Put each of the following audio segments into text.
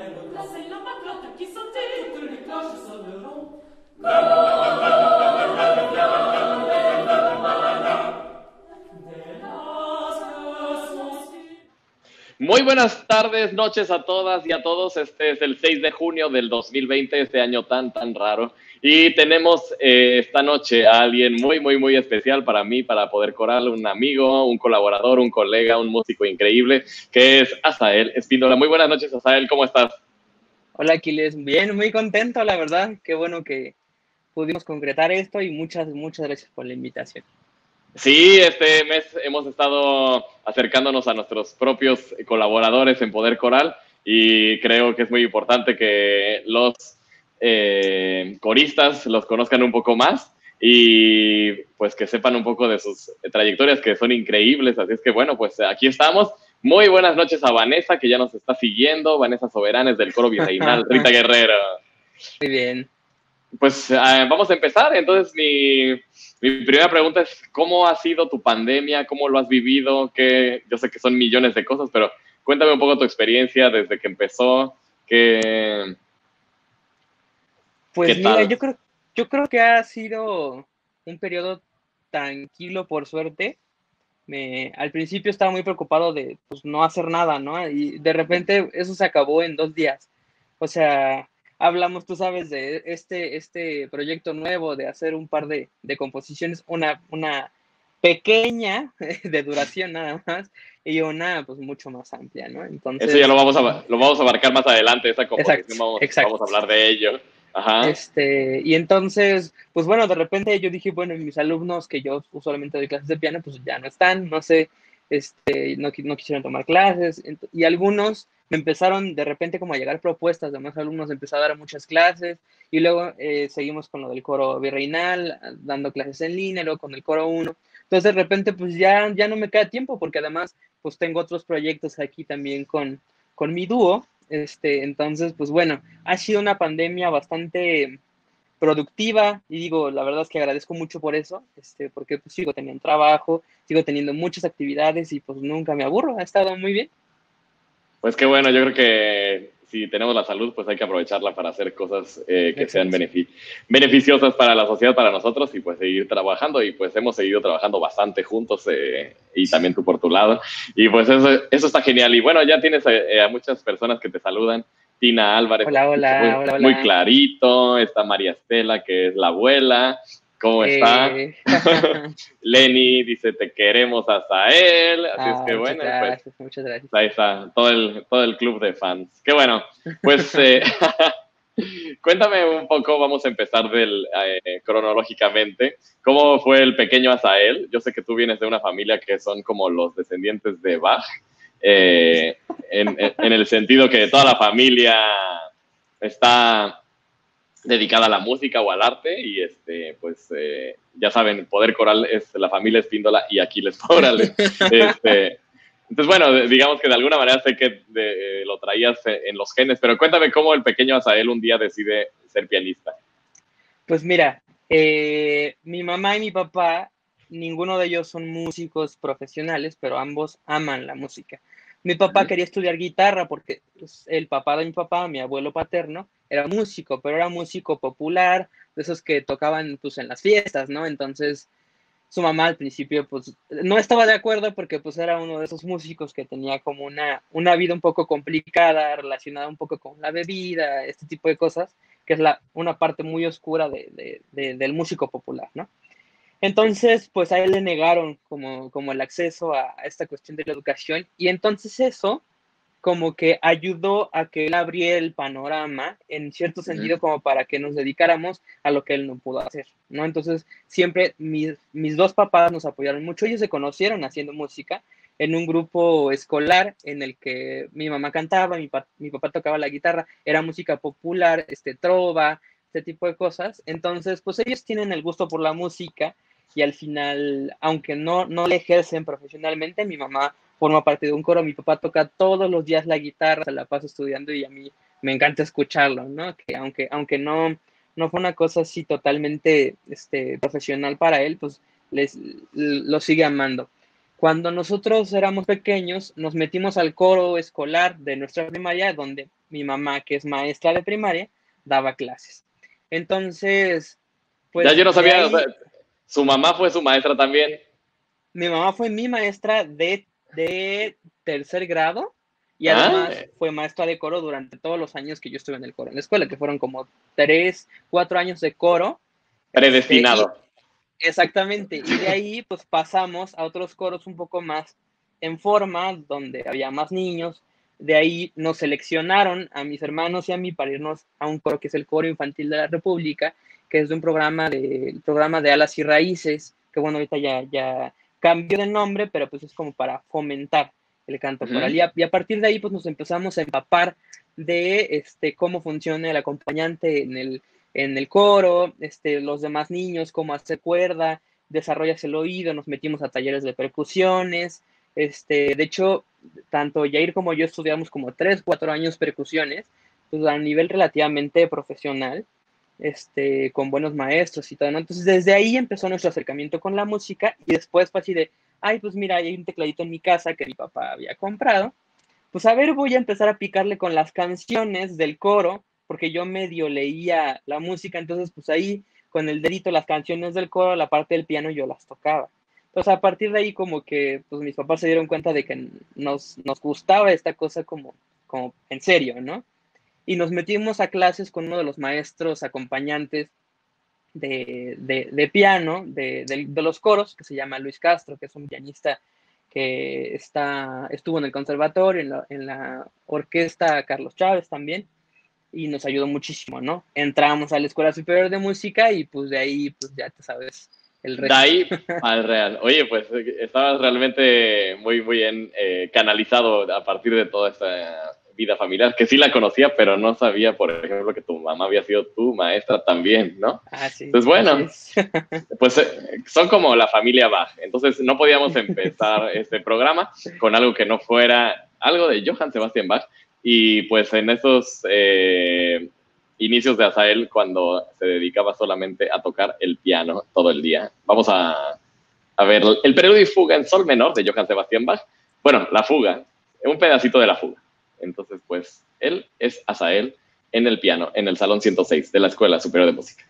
Là c'est la matelote qui sautille, toutes les cloches sonneront. Muy buenas tardes, noches a todas y a todos. Este es el 6 de junio del 2020, este año tan raro. Y tenemos esta noche a alguien muy especial para mí, para Poder Coral, un amigo, un colaborador, un colega, un músico increíble, que es Asael Espíndola. Muy buenas noches, Asael, ¿cómo estás? Hola Aquiles, bien, muy contento, la verdad. Qué bueno que pudimos concretar esto y muchas gracias por la invitación. Sí, este mes hemos estado acercándonos a nuestros propios colaboradores en Poder Coral y creo que es muy importante que los coristas los conozcan un poco más y pues que sepan un poco de sus trayectorias que son increíbles. Así es que bueno, pues aquí estamos. Muy buenas noches a Vanessa, que ya nos está siguiendo, Vanessa Soberanes del Coro Virreinal, Rita Guerrero. Muy bien. Pues vamos a empezar. Entonces, mi primera pregunta es, ¿cómo ha sido tu pandemia? ¿Cómo lo has vivido? Yo sé que son millones de cosas, pero cuéntame un poco tu experiencia desde que empezó. ¿Qué Pues mira, tal? yo creo que ha sido un periodo tranquilo, por suerte. Al principio estaba muy preocupado de pues, no hacer nada, ¿no? Y de repente eso se acabó en 2 días. O sea, hablamos, tú sabes, de este proyecto nuevo de hacer un par de composiciones, una pequeña de duración nada más y una pues mucho más amplia, ¿no? Eso ya Entonces, lo vamos a abarcar más adelante, esa composición, vamos a exacto. hablar de ello. Ajá. Y entonces, pues bueno, de repente yo dije, bueno, mis alumnos que yo usualmente doy clases de piano, pues ya no están, no sé, no quisieron tomar clases, y algunos me empezaron de repente como a llegar propuestas de más alumnos, empecé a dar muchas clases, y luego seguimos con lo del coro virreinal, dando clases en línea, luego con el coro uno. Entonces de repente pues ya no me queda tiempo, porque además pues tengo otros proyectos aquí también con mi dúo. Entonces pues bueno, ha sido una pandemia bastante productiva y digo, la verdad es que agradezco mucho por eso, porque pues sigo teniendo trabajo, sigo teniendo muchas actividades y pues nunca me aburro, ha estado muy bien. Pues qué bueno, yo creo que si tenemos la salud, pues hay que aprovecharla para hacer cosas que sean Exacto. beneficiosas para la sociedad, para nosotros y pues seguir trabajando y pues hemos seguido trabajando bastante juntos y también tú por tu lado y pues eso está genial y bueno, ya tienes a muchas personas que te saludan. Tina Álvarez, Hola, hola, hola, muy hola. clarito, está María Estela, que es la abuela, ¿cómo está? Eh... Lenny dice, te queremos hasta él, así es que muchas bueno, pues gracias, muchas gracias. ahí está, todo el club de fans. Qué bueno, pues cuéntame un poco, vamos a empezar cronológicamente. ¿Cómo fue el pequeño Asael? Yo sé que tú vienes de una familia que son como los descendientes de Bach, en el sentido que toda la familia está dedicada a la música o al arte y pues ya saben, Poder Coral es la familia Espíndola y Aquiles Morales. Entonces, bueno, digamos que de alguna manera sé que lo traías en los genes, pero cuéntame cómo el pequeño Asael un día decide ser pianista. Pues mira, mi mamá y mi papá, ninguno de ellos son músicos profesionales, pero ambos aman la música. Mi papá quería estudiar guitarra porque pues, el papá de mi papá, mi abuelo paterno, era músico, pero era músico popular, de esos que tocaban pues en las fiestas, ¿no? Entonces, su mamá al principio pues no estaba de acuerdo porque pues era uno de esos músicos que tenía como una vida un poco complicada, relacionada un poco con la bebida, este tipo de cosas, que es una parte muy oscura del músico popular, ¿no? Entonces, pues a él le negaron como el acceso a esta cuestión de la educación y entonces eso como que ayudó a que él abriera el panorama en cierto sentido como para que nos dedicáramos a lo que él no pudo hacer, ¿no? Entonces, siempre mis dos papás nos apoyaron mucho. Ellos se conocieron haciendo música en un grupo escolar en el que mi mamá cantaba, mi papá tocaba la guitarra, era música popular, trova, este tipo de cosas. Entonces, pues ellos tienen el gusto por la música y al final, aunque no le ejercen profesionalmente, mi mamá forma parte de un coro, mi papá toca todos los días la guitarra, se la pasa estudiando y a mí me encanta escucharlo, ¿no? Que aunque no fue una cosa así totalmente profesional para él, pues lo sigue amando. Cuando nosotros éramos pequeños, nos metimos al coro escolar de nuestra primaria, donde mi mamá, que es maestra de primaria, daba clases. Entonces, Ya pues yo no de sabía, o ahí, sea, su mamá fue su maestra también. mi mamá fue mi maestra de tercer grado y Ah, además fue maestra de coro durante todos los años que yo estuve en el coro en la escuela, que fueron como 3, 4 años de coro. Y predestinado. exactamente, y de ahí pues pasamos a otros coros un poco más en forma, donde había más niños. De ahí nos seleccionaron a mis hermanos y a mí para irnos a un coro que es el Coro Infantil de la República, que es de un programa de Alas y Raíces, que bueno, ahorita ya cambió de nombre, pero pues es como para fomentar el canto coral. Ujú. Y a partir de ahí pues nos empezamos a empapar de cómo funciona el acompañante en el coro, los demás niños, cómo hacer cuerda, desarrollas el oído, nos metimos a talleres de percusiones. De hecho, tanto Jair como yo estudiamos como 3, 4 años percusiones, pues a nivel relativamente profesional, con buenos maestros y todo, ¿no? Entonces, desde ahí empezó nuestro acercamiento con la música y después fue así de, ay, pues mira, hay un tecladito en mi casa que mi papá había comprado, pues a ver, voy a empezar a picarle con las canciones del coro, porque yo medio leía la música, entonces pues ahí con el dedito las canciones del coro, la parte del piano yo las tocaba. Entonces a partir de ahí como que pues mis papás se dieron cuenta de que nos gustaba esta cosa como en serio, ¿no? Y nos metimos a clases con uno de los maestros acompañantes de piano de los coros, que se llama Luis Castro, que es un pianista que estuvo en el conservatorio, en la orquesta Carlos Chávez también, y nos ayudó muchísimo, ¿no? Entramos a la Escuela Superior de Música y pues de ahí, pues ya te sabes el De resto. ahí al real. Oye, pues estabas realmente muy, muy bien canalizado a partir de toda esta vida familiar, que sí la conocía, pero no sabía, por ejemplo, que tu mamá había sido tu maestra también, ¿no? Ah, sí, Entonces, así bueno, es. pues son como la familia Bach. Entonces, no podíamos empezar este programa con algo que no fuera algo de Johann Sebastian Bach. Y pues en esos inicios de Asael, cuando se dedicaba solamente a tocar el piano todo el día. Vamos a ver el preludio y fuga en sol menor de Johann Sebastian Bach. Bueno, la fuga, un pedacito de la fuga. Entonces, pues, él es Asael en el piano, en el Salón 106 de la Escuela Superior de Música.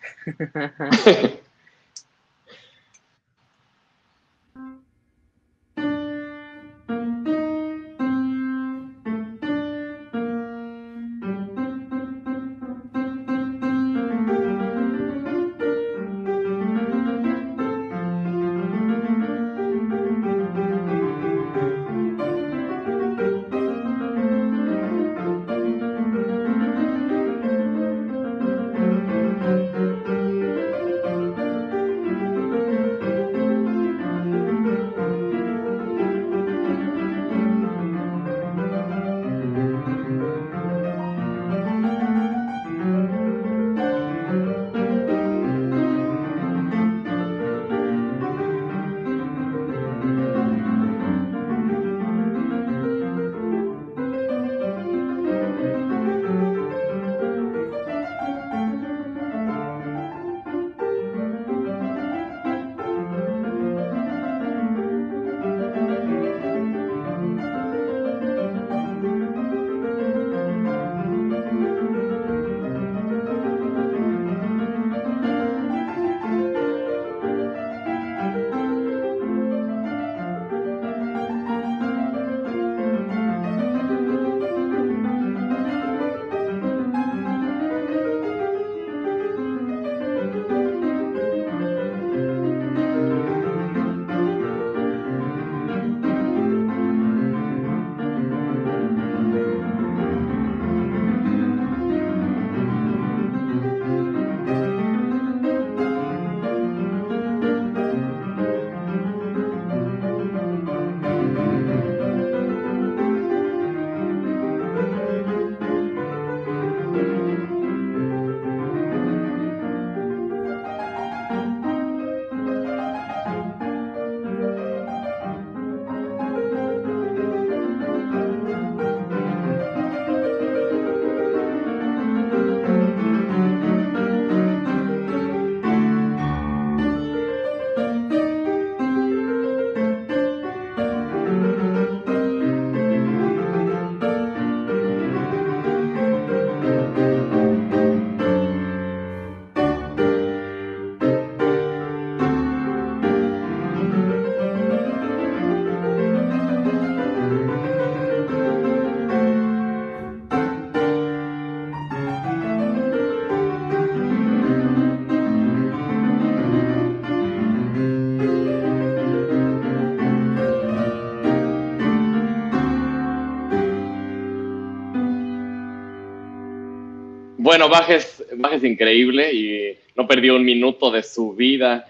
Bueno, Bach es increíble y no perdió un minuto de su vida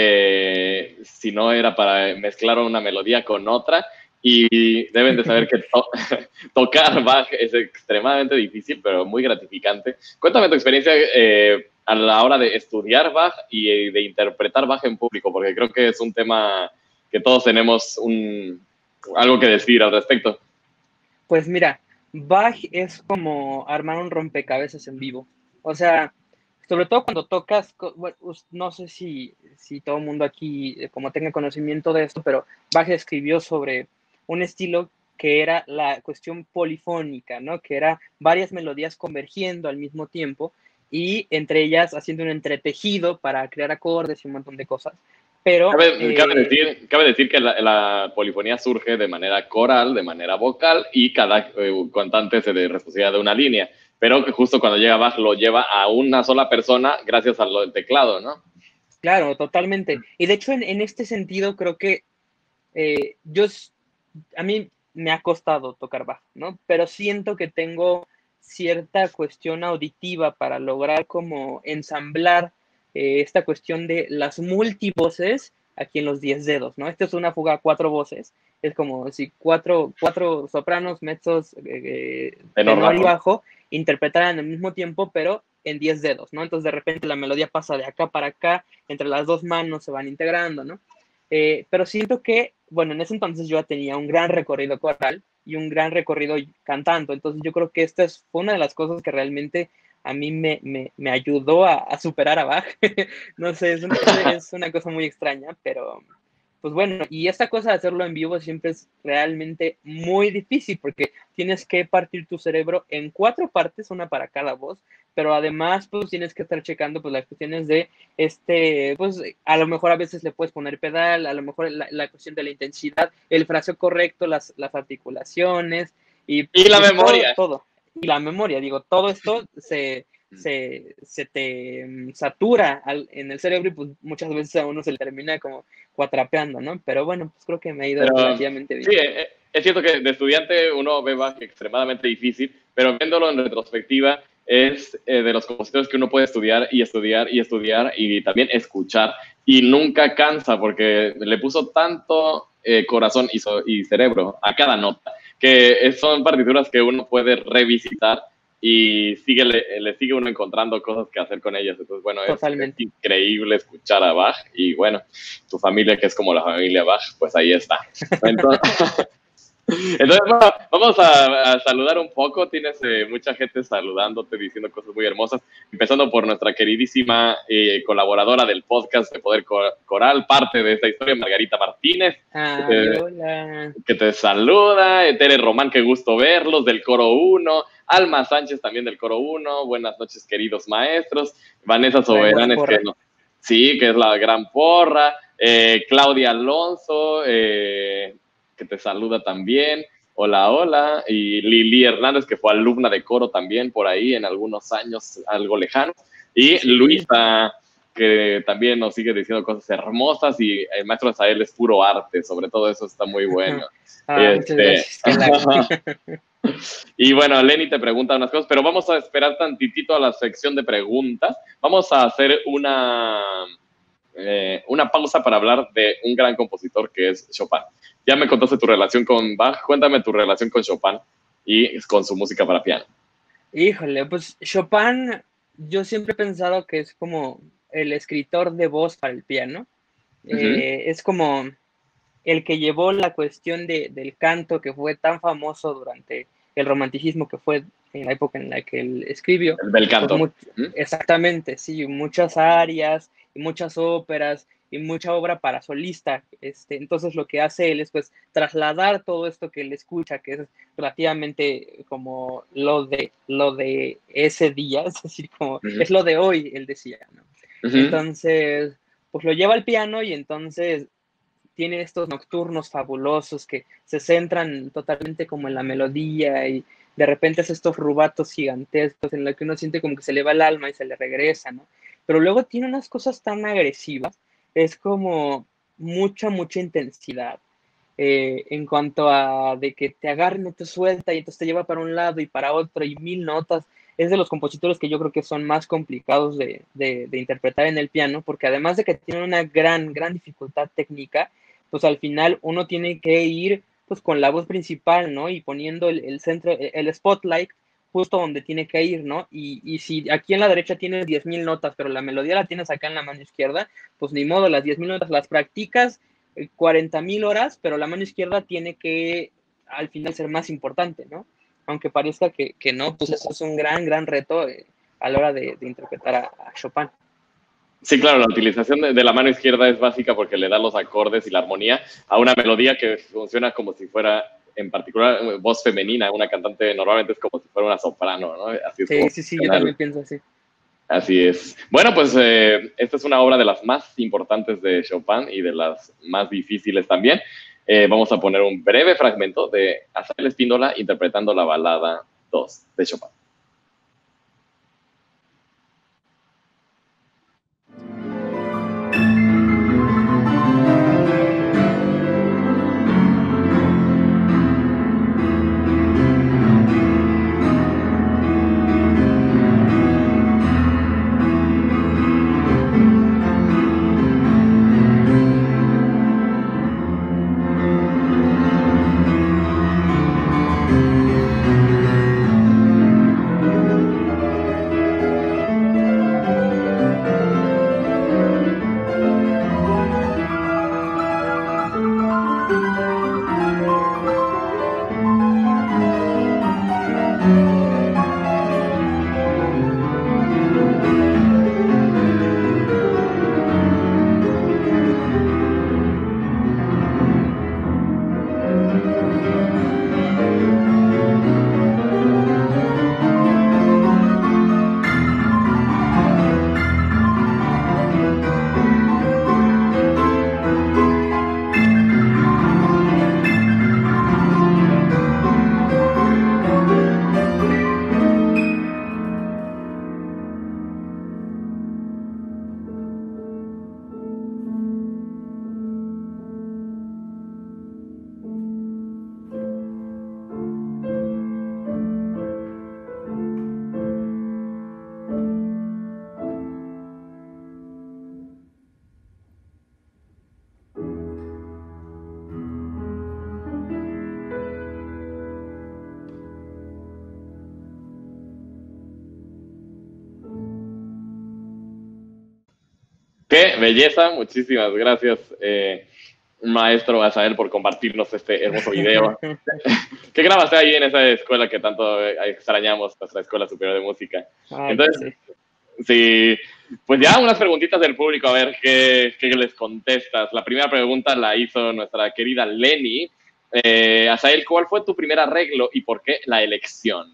si no era para mezclar una melodía con otra. Y deben de saber que tocar Bach es extremadamente difícil, pero muy gratificante. Cuéntame tu experiencia a la hora de estudiar Bach y de interpretar Bach en público, porque creo que es un tema que todos tenemos algo que decir al respecto. Pues mira, Bach es como armar un rompecabezas en vivo. O sea, sobre todo cuando tocas, bueno, no sé si todo el mundo aquí como tenga conocimiento de esto, pero Bach escribió sobre un estilo que era la cuestión polifónica, ¿no? Que era varias melodías convergiendo al mismo tiempo y entre ellas haciendo un entretejido para crear acordes y un montón de cosas. Pero Cabe decir que la polifonía surge de manera coral, de manera vocal, y cada cantante se de responsabilidad de una línea. Pero que justo cuando llega Bach lo lleva a una sola persona gracias a lo del teclado, ¿no? claro, totalmente. Y de hecho, en este sentido, creo que yo, a mí me ha costado tocar Bach, ¿no? Pero siento que tengo cierta cuestión auditiva para lograr como ensamblar esta cuestión de las multivoces aquí en los 10 dedos, ¿no? Esta es una fuga a 4 voces, es como si cuatro sopranos, mezzos, tenor y bajo interpretaran al mismo tiempo, pero en 10 dedos, ¿no? Entonces de repente la melodía pasa de acá para acá, entre las dos manos se van integrando, ¿no? Pero siento que, bueno, en ese entonces yo ya tenía un gran recorrido coral y un gran recorrido cantando, entonces yo creo que esta fue una de las cosas que realmente a mí me ayudó a superar a Bach. No sé, es una cosa muy extraña, pero pues bueno, y esta cosa de hacerlo en vivo siempre es realmente muy difícil porque tienes que partir tu cerebro en 4 partes, una para cada voz, pero además pues tienes que estar checando pues las cuestiones de pues a lo mejor a veces le puedes poner pedal, a lo mejor la cuestión de la intensidad, el fraseo correcto, las articulaciones y la pues, memoria. todo. Y la memoria, digo, todo esto se te satura en el cerebro y pues muchas veces a uno se le termina como cuatrapeando, ¿no? Pero bueno, pues creo que me ha ido relativamente bien. Sí, es cierto que de estudiante uno ve Bach extremadamente difícil, pero viéndolo en retrospectiva es de los compositores que uno puede estudiar y estudiar y estudiar y también escuchar y nunca cansa porque le puso tanto corazón y cerebro a cada nota que son partituras que uno puede revisitar y le sigue uno encontrando cosas que hacer con ellas. Entonces, bueno, es increíble escuchar a Bach y bueno, tu familia que es como la familia Bach, pues ahí está. Entonces bueno, vamos a saludar un poco. Tienes mucha gente saludándote, diciendo cosas muy hermosas, empezando por nuestra queridísima colaboradora del podcast de Poder Coral, parte de esta historia, Margarita Martínez. Hola. Que te saluda, Tere Román, qué gusto verlos, del Coro 1, Alma Sánchez también del Coro 1, buenas noches queridos maestros, Vanessa Soberanes, que es la gran porra, Claudia Alonso, que te saluda también, hola, hola, y Lili Hernández, que fue alumna de coro también por ahí en algunos años, algo lejano, y sí. Luisa, que también nos sigue diciendo cosas hermosas, y el maestro Azael es puro arte, sobre todo eso está muy bueno. Muchas gracias. Y bueno, Lenny te pregunta unas cosas, pero vamos a esperar tantitito a la sección de preguntas. Vamos a hacer una pausa para hablar de un gran compositor que es Chopin. Ya me contaste tu relación con Bach, cuéntame tu relación con Chopin y con su música para piano. Híjole, pues Chopin, yo siempre he pensado que es como el escritor de voz para el piano. Es como el que llevó la cuestión del canto que fue tan famoso durante el romanticismo, que fue en la época en la que él escribió. El bel canto. Pues exactamente, sí, muchas arias, y muchas óperas y mucha obra para solista. Entonces lo que hace él es pues trasladar todo esto que él escucha, que es relativamente como lo de ese día, es decir, como es lo de hoy, él decía, ¿no? Entonces, pues lo lleva al piano y entonces tiene estos nocturnos fabulosos que se centran totalmente como en la melodía y de repente es estos rubatos gigantescos en los que uno siente como que se le va el alma y se le regresa, ¿no? Pero luego tiene unas cosas tan agresivas, es como mucha intensidad. En cuanto a de que te agarra y no te suelta y entonces te lleva para un lado y para otro y 1000 notas. es de los compositores que yo creo que son más complicados de interpretar en el piano, porque además de que tiene una gran dificultad técnica, pues al final uno tiene que ir pues con la voz principal, ¿no? Y poniendo el centro, el spotlight justo donde tiene que ir, ¿no? Y si aquí en la derecha tienes 10,000 notas, pero la melodía la tienes acá en la mano izquierda, pues ni modo, las 10,000 notas las practicas 40,000 horas, pero la mano izquierda tiene que al final ser más importante, ¿no? Aunque parezca que no, pues eso es un gran reto a la hora de interpretar a Chopin. Sí, claro, la utilización de la mano izquierda es básica porque le da los acordes y la armonía a una melodía que funciona como si fuera, en particular, voz femenina. Una cantante normalmente es como si fuera una soprano, ¿no? Así es como Sí, yo también pienso así. Así es. Bueno, pues esta es una obra de las más importantes de Chopin y de las más difíciles también. Vamos a poner un breve fragmento de Asael Espíndola interpretando la balada 2 de Chopin. ¡Qué belleza! Muchísimas gracias, maestro Asael, por compartirnos este hermoso video. ¿Qué grabaste ahí en esa escuela que tanto extrañamos, nuestra Escuela Superior de Música? Ay, Entonces, sí, pues ya unas preguntitas del público, a ver qué les contestas. La primera pregunta la hizo nuestra querida Lenny. Asael, ¿cuál fue tu primer arreglo y por qué la elección?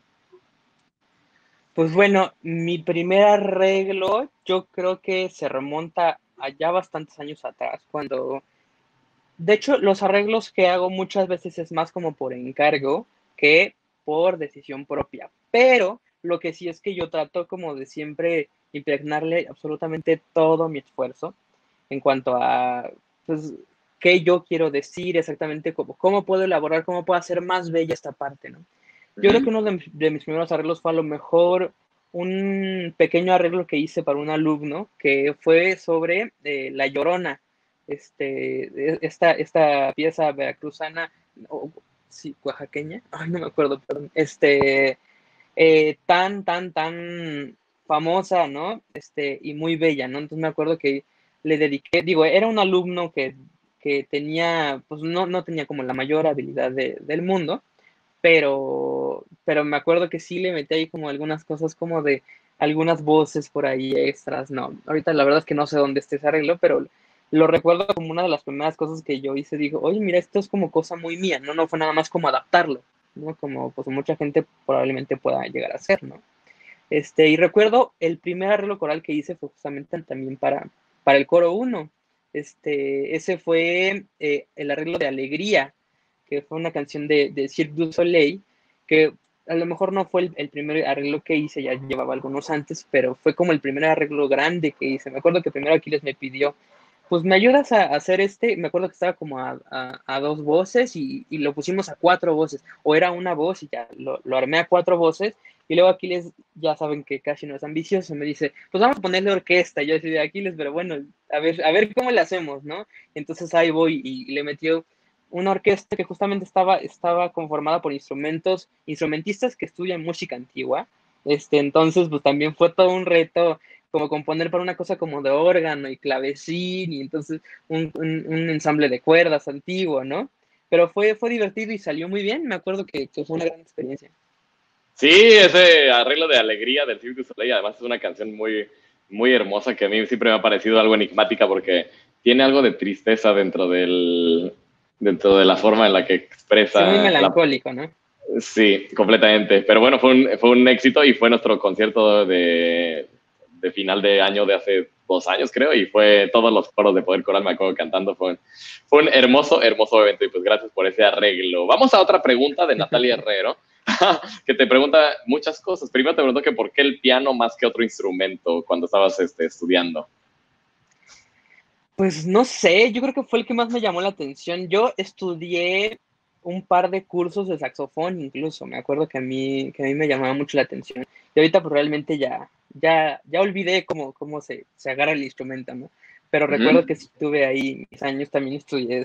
Pues bueno, mi primer arreglo yo creo que se remonta a ya bastantes años atrás, cuando, de hecho, los arreglos que hago muchas veces es más como por encargo que por decisión propia, pero lo que sí es que yo trato como de siempre impregnarle absolutamente todo mi esfuerzo en cuanto a, pues, qué yo quiero decir exactamente, cómo puedo elaborar, cómo puedo hacer más bella esta parte, ¿no? Yo creo que uno de mis primeros arreglos fue a lo mejor un pequeño arreglo que hice para un alumno que fue sobre La Llorona, esta pieza veracruzana, sí, oaxaqueña, ay, no me acuerdo, perdón, tan famosa, ¿no? Y muy bella, ¿no? Entonces me acuerdo que le dediqué, digo, era un alumno que tenía, pues no tenía como la mayor habilidad del mundo, pero me acuerdo que sí le metí ahí como algunas cosas como de algunas voces por ahí extras, no, ahorita la verdad es que no sé dónde esté ese arreglo, pero lo recuerdo como una de las primeras cosas que yo hice, digo, oye, mira, esto es como cosa muy mía, no fue nada más como adaptarlo, ¿no? Como pues mucha gente probablemente pueda llegar a hacer, ¿no? Y recuerdo el primer arreglo coral que hice fue justamente también para el coro uno. Ese fue el arreglo de Alegría, que fue una canción de Cirque du Soleil, que a lo mejor no fue el primer arreglo que hice, ya llevaba algunos antes, pero fue como el primer arreglo grande que hice. Me acuerdo que primero Aquiles me pidió pues me ayudas a hacer me acuerdo que estaba como a 2 voces y lo pusimos a 4 voces, o era una voz y ya lo armé a 4 voces, y luego Aquiles, ya saben que casi no es ambicioso, me dice, pues vamos a ponerle orquesta, yo decía, Aquiles, pero bueno, a ver cómo le hacemos, ¿no? Entonces ahí voy y le metió una orquesta que justamente estaba conformada por instrumentistas que estudian música antigua, entonces pues también fue todo un reto como componer para una cosa como de órgano y clavecín, y entonces un ensamble de cuerdas antiguo, ¿no? Pero fue divertido y salió muy bien, me acuerdo que fue una gran experiencia. Sí, ese arreglo de alegría del Cirque du Soleil, además es una canción muy, muy hermosa que a mí siempre me ha parecido algo enigmática porque tiene algo de tristeza dentro de la forma en la que Sí, muy expresa la. melancólico, ¿no? Sí, completamente. Pero bueno, fue un éxito y fue nuestro concierto de final de año de hace 2 años, creo, y fue todos los coros de Poder Coral, me acuerdo cantando. Fue un hermoso, hermoso evento y pues gracias por ese arreglo. Vamos a otra pregunta de Natalia Herrero, que te pregunta muchas cosas. Primero te pregunto que por qué el piano más que otro instrumento cuando estabas estudiando. Pues no sé, yo creo que fue el que más me llamó la atención. Yo estudié un par de cursos de saxofón incluso, me acuerdo que a mí me llamaba mucho la atención. Y ahorita pues realmente ya olvidé cómo se agarra el instrumento, ¿no? Pero recuerdo Ujú. que sí tuve ahí mis años, también estudié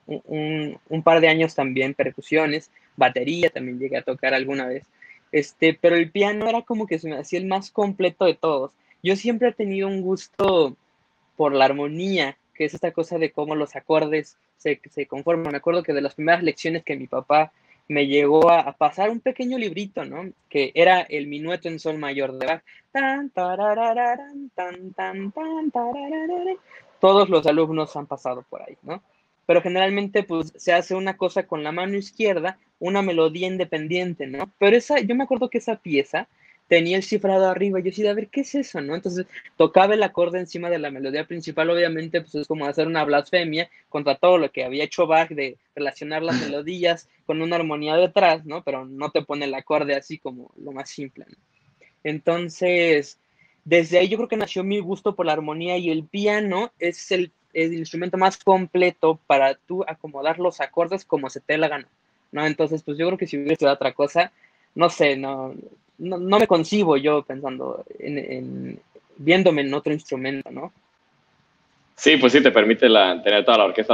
un par de años también percusiones, batería también llegué a tocar alguna vez. Pero el piano era como que se me hacía el más completo de todos. Yo siempre he tenido un gusto por la armonía, que es esta cosa de cómo los acordes se conforman. Me acuerdo que de las primeras lecciones que mi papá me llegó a pasar un pequeño librito, ¿no? Que era el minueto en sol mayor de Bach. Tan, tarararán, tan, tan, tan, tarararán. Todos los alumnos han pasado por ahí, ¿no? Pero generalmente pues se hace una cosa con la mano izquierda, una melodía independiente, ¿no? Pero yo me acuerdo que esa pieza tenía el cifrado arriba, y yo decía, a ver, ¿qué es eso, no? Entonces tocaba el acorde encima de la melodía principal, obviamente, pues es como hacer una blasfemia contra todo lo que había hecho Bach de relacionar las melodías con una armonía detrás, ¿no? Pero no te pone el acorde así como lo más simple, ¿no? Entonces, desde ahí yo creo que nació mi gusto por la armonía, y el piano es el instrumento más completo para tú acomodar los acordes como se te dé la gana, ¿no? Entonces, pues yo creo que si hubiera estudiado otra cosa, no sé, no me concibo yo pensando viéndome en otro instrumento, ¿no? Sí, pues sí, te permite tener toda la orquesta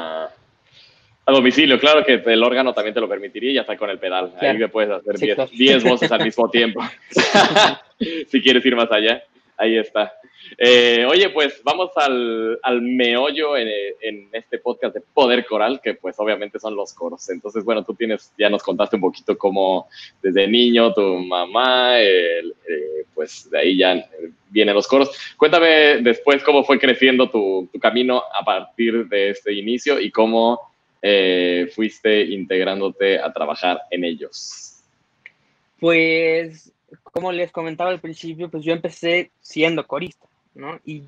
a domicilio. Claro que el órgano también te lo permitiría y ya está con el pedal. Ahí Claro, le puedes hacer sí, 10 claro. 10 voces al mismo tiempo. Si quieres ir más allá, ahí está. Oye, pues vamos al meollo en este podcast de Poder Coral, que pues obviamente son los coros. Entonces, bueno, ya nos contaste un poquito cómo desde niño tu mamá, pues de ahí ya vienen los coros. Cuéntame después cómo fue creciendo tu camino a partir de este inicio y cómo fuiste integrándote a trabajar en ellos. Pues, como les comentaba al principio, pues yo empecé siendo corista, ¿no? Y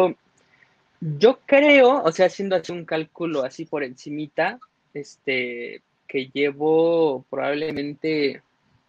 yo creo, o sea, haciendo así un cálculo así por encimita, que llevo probablemente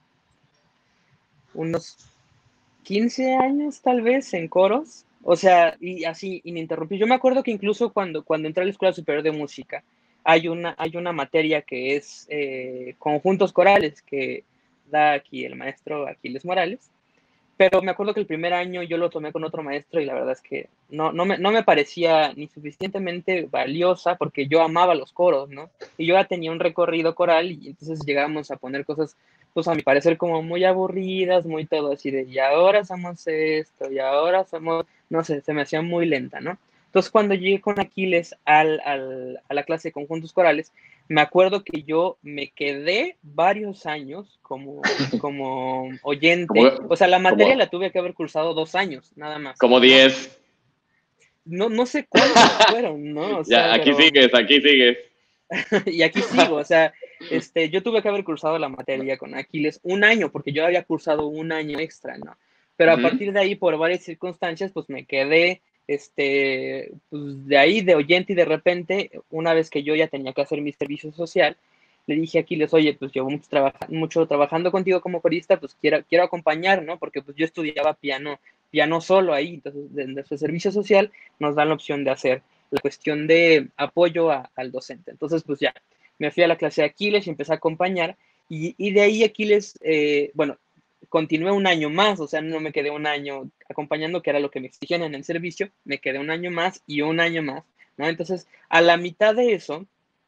unos 15 años tal vez en coros, o sea, y así ininterrumpido. Yo me acuerdo que incluso cuando entré a la Escuela Superior de Música, hay una materia que es conjuntos corales que da aquí el maestro Aquiles Morales, pero me acuerdo que el primer año yo lo tomé con otro maestro y la verdad es que no me parecía ni suficientemente valiosa porque yo amaba los coros, ¿no? Y yo ya tenía un recorrido coral y entonces llegábamos a poner cosas, pues a mi parecer como muy aburridas, muy todo así de, y ahora hacemos esto, y ahora hacemos, no sé, se me hacía muy lenta, ¿no? Entonces cuando llegué con Aquiles a la clase de conjuntos corales, me acuerdo que yo me quedé varios años como oyente. Como, O sea, la materia como, la tuve que haber cursado 2 años, nada más, como ¿no? 10. No sé cuántos fueron, ¿no? O sea, Ya, aquí pero sigues, aquí sigues. y aquí sigo, o sea, yo tuve que haber cursado la materia con Aquiles un año, porque yo había cursado un año extra, ¿no? Pero a Uh-huh. partir de ahí, por varias circunstancias, pues me quedé, pues de ahí de oyente, y de repente, una vez que yo ya tenía que hacer mi servicio social, le dije a Aquiles, oye, pues llevo mucho trabajando contigo como corista, pues quiero acompañar, ¿no? Porque pues yo estudiaba piano solo ahí, entonces de nuestro servicio social nos dan la opción de hacer la cuestión de apoyo al docente. Entonces, pues ya, me fui a la clase de Aquiles y empecé a acompañar, y de ahí Aquiles, bueno, continué un año más, o sea, no me quedé un año acompañando, que era lo que me exigían en el servicio, me quedé un año más y un año más, ¿no? Entonces, a la mitad de eso,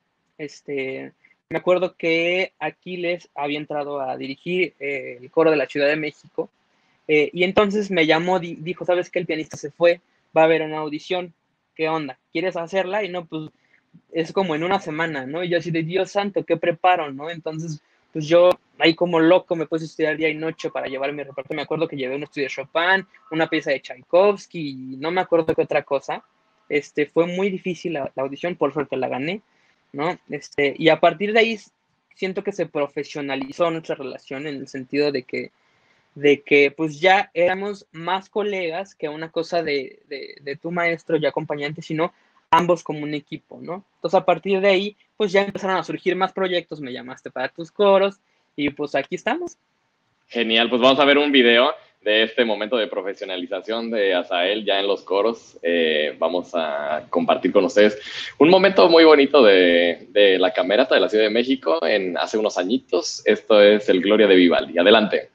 me acuerdo que Aquiles había entrado a dirigir el coro de la Ciudad de México, y entonces me llamó, dijo, ¿sabes qué? El pianista se fue, va a haber una audición, ¿qué onda? ¿Quieres hacerla? Y no, pues es como en una semana, ¿no? Y yo así de, Dios santo, ¿qué preparo, no? Entonces, pues yo ahí como loco me puse a estudiar día y noche para llevar mi repertorio. Me acuerdo que llevé un estudio de Chopin, una pieza de Tchaikovsky, y no me acuerdo qué otra cosa. Fue muy difícil la audición, por suerte la gané, ¿no? Y a partir de ahí siento que se profesionalizó nuestra relación en el sentido de que pues ya éramos más colegas que una cosa de tu maestro y acompañante, sino ambos como un equipo, ¿no? Entonces a partir de ahí, pues ya empezaron a surgir más proyectos, me llamaste para tus coros y pues aquí estamos. Genial, pues vamos a ver un video de este momento de profesionalización de Asael ya en los coros. Vamos a compartir con ustedes un momento muy bonito de la Camerata de la Ciudad de México hace unos añitos. Esto es el Gloria de Vivaldi. Adelante.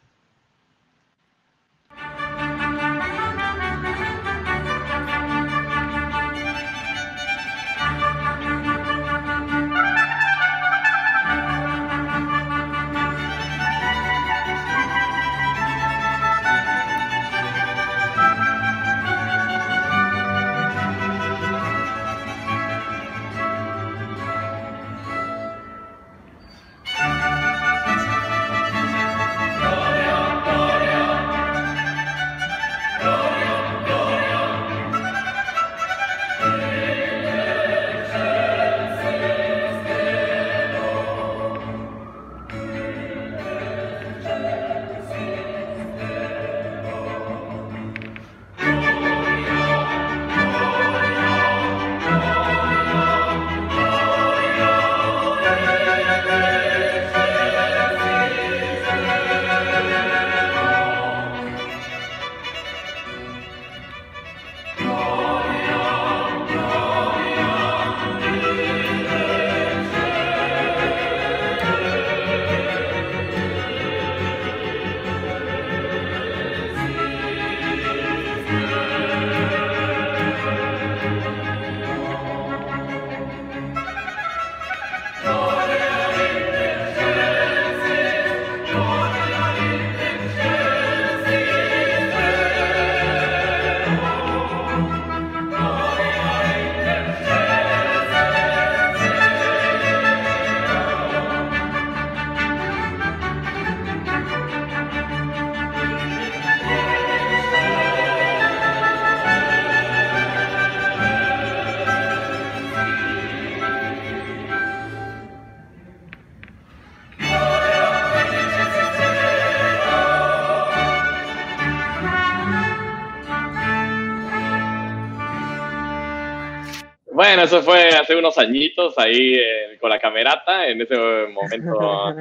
Bueno, eso fue hace unos añitos ahí con la Camerata. En ese momento,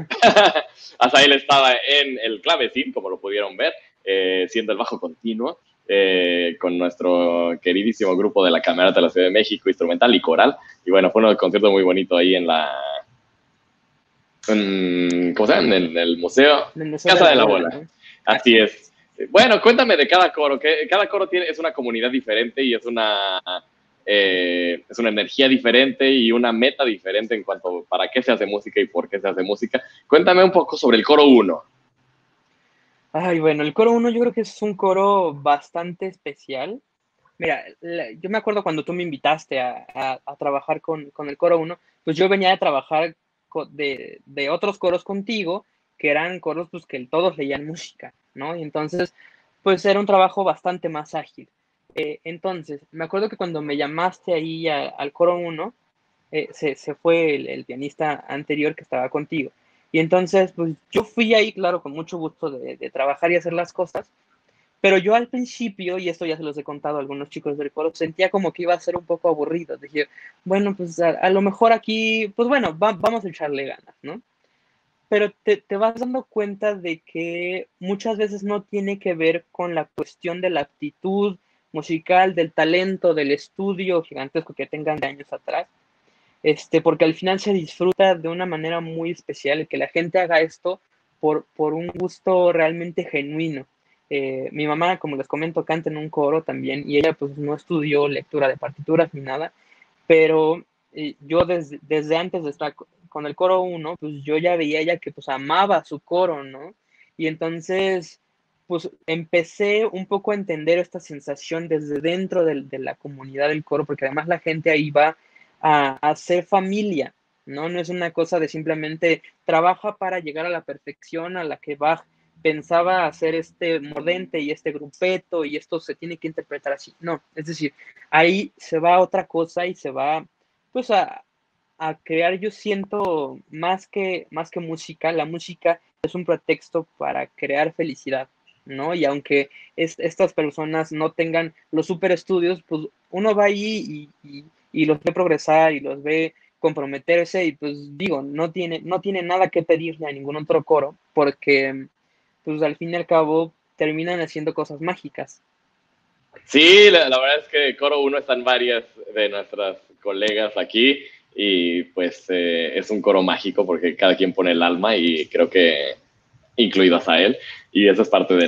Asael estaba en el clavecín, como lo pudieron ver, siendo el bajo continuo, con nuestro queridísimo grupo de la Camerata de la Ciudad de México, instrumental y coral. Y bueno, fue un concierto muy bonito ahí ¿cómo se llama? En el museo Casa de la Bola. ¿No? Así es. Bueno, cuéntame de cada coro, que cada coro es una comunidad diferente y es una energía diferente y una meta diferente en cuanto a para qué se hace música y por qué se hace música. Cuéntame un poco sobre el coro 1. Ay, bueno, el coro 1 yo creo que es un coro bastante especial. Mira, yo me acuerdo cuando tú me invitaste a trabajar con el coro 1, pues yo venía a trabajar de otros coros contigo, que eran coros pues que todos leían música, ¿no? Y entonces, pues era un trabajo bastante más ágil. Entonces, me acuerdo que cuando me llamaste ahí al coro 1, se fue el pianista anterior que estaba contigo. Y entonces, pues yo fui ahí, claro, con mucho gusto de trabajar y hacer las cosas, pero yo al principio, y esto ya se los he contado a algunos chicos del coro, sentía como que iba a ser un poco aburrido. Dije, bueno, pues a lo mejor aquí, pues bueno, vamos a echarle ganas, ¿no? Pero te vas dando cuenta de que muchas veces no tiene que ver con la cuestión de la aptitud musical, del talento, del estudio gigantesco que tengan de años atrás, porque al final se disfruta de una manera muy especial, que la gente haga esto por un gusto realmente genuino. Mi mamá, como les comento, canta en un coro también, y ella pues no estudió lectura de partituras ni nada, pero yo desde antes de estar con el coro 1, pues yo ya veía ella que pues amaba su coro, ¿no? Y entonces, pues empecé un poco a entender esta sensación desde dentro de la comunidad del coro, porque además la gente ahí va a hacer familia, ¿no? No es una cosa de simplemente trabaja para llegar a la perfección a la que Bach pensaba hacer este mordente y este grupeto y esto se tiene que interpretar así. No, es decir, ahí se va a otra cosa y se va pues a crear, yo siento, más que música, la música es un pretexto para crear felicidad, ¿no? Y aunque estas personas no tengan los super estudios, pues uno va ahí y los ve progresar y los ve comprometerse y pues digo, no tiene nada que pedirle a ningún otro coro porque pues al fin y al cabo terminan haciendo cosas mágicas. Sí, la verdad es que Coro 1 están varias de nuestras colegas aquí y pues es un coro mágico porque cada quien pone el alma y creo que incluido a él, y eso es parte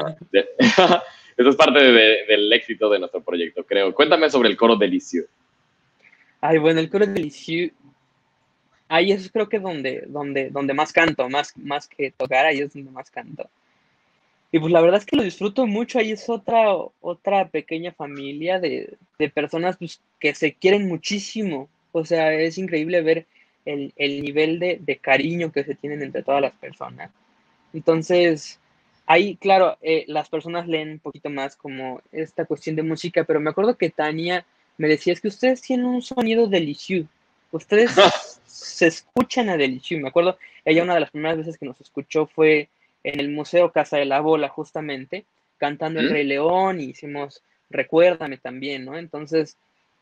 eso es parte del éxito de nuestro proyecto, creo. Cuéntame sobre el coro Delicieux. Ay, bueno, el coro de Lisieux, ahí es creo que donde más canto, más que tocar, ahí es donde más canto. Y pues la verdad es que lo disfruto mucho, ahí es otra pequeña familia de personas pues, que se quieren muchísimo. O sea, es increíble ver el nivel de cariño que se tienen entre todas las personas. Entonces, ahí, claro, las personas leen un poquito más como esta cuestión de música, pero me acuerdo que Tania me decía, es que ustedes tienen un sonido delicioso, ustedes se escuchan a delicioso. Me acuerdo, ella una de las primeras veces que nos escuchó fue en el Museo Casa de la Bola, justamente, cantando El Rey León, y hicimos Recuérdame también, ¿no? Entonces,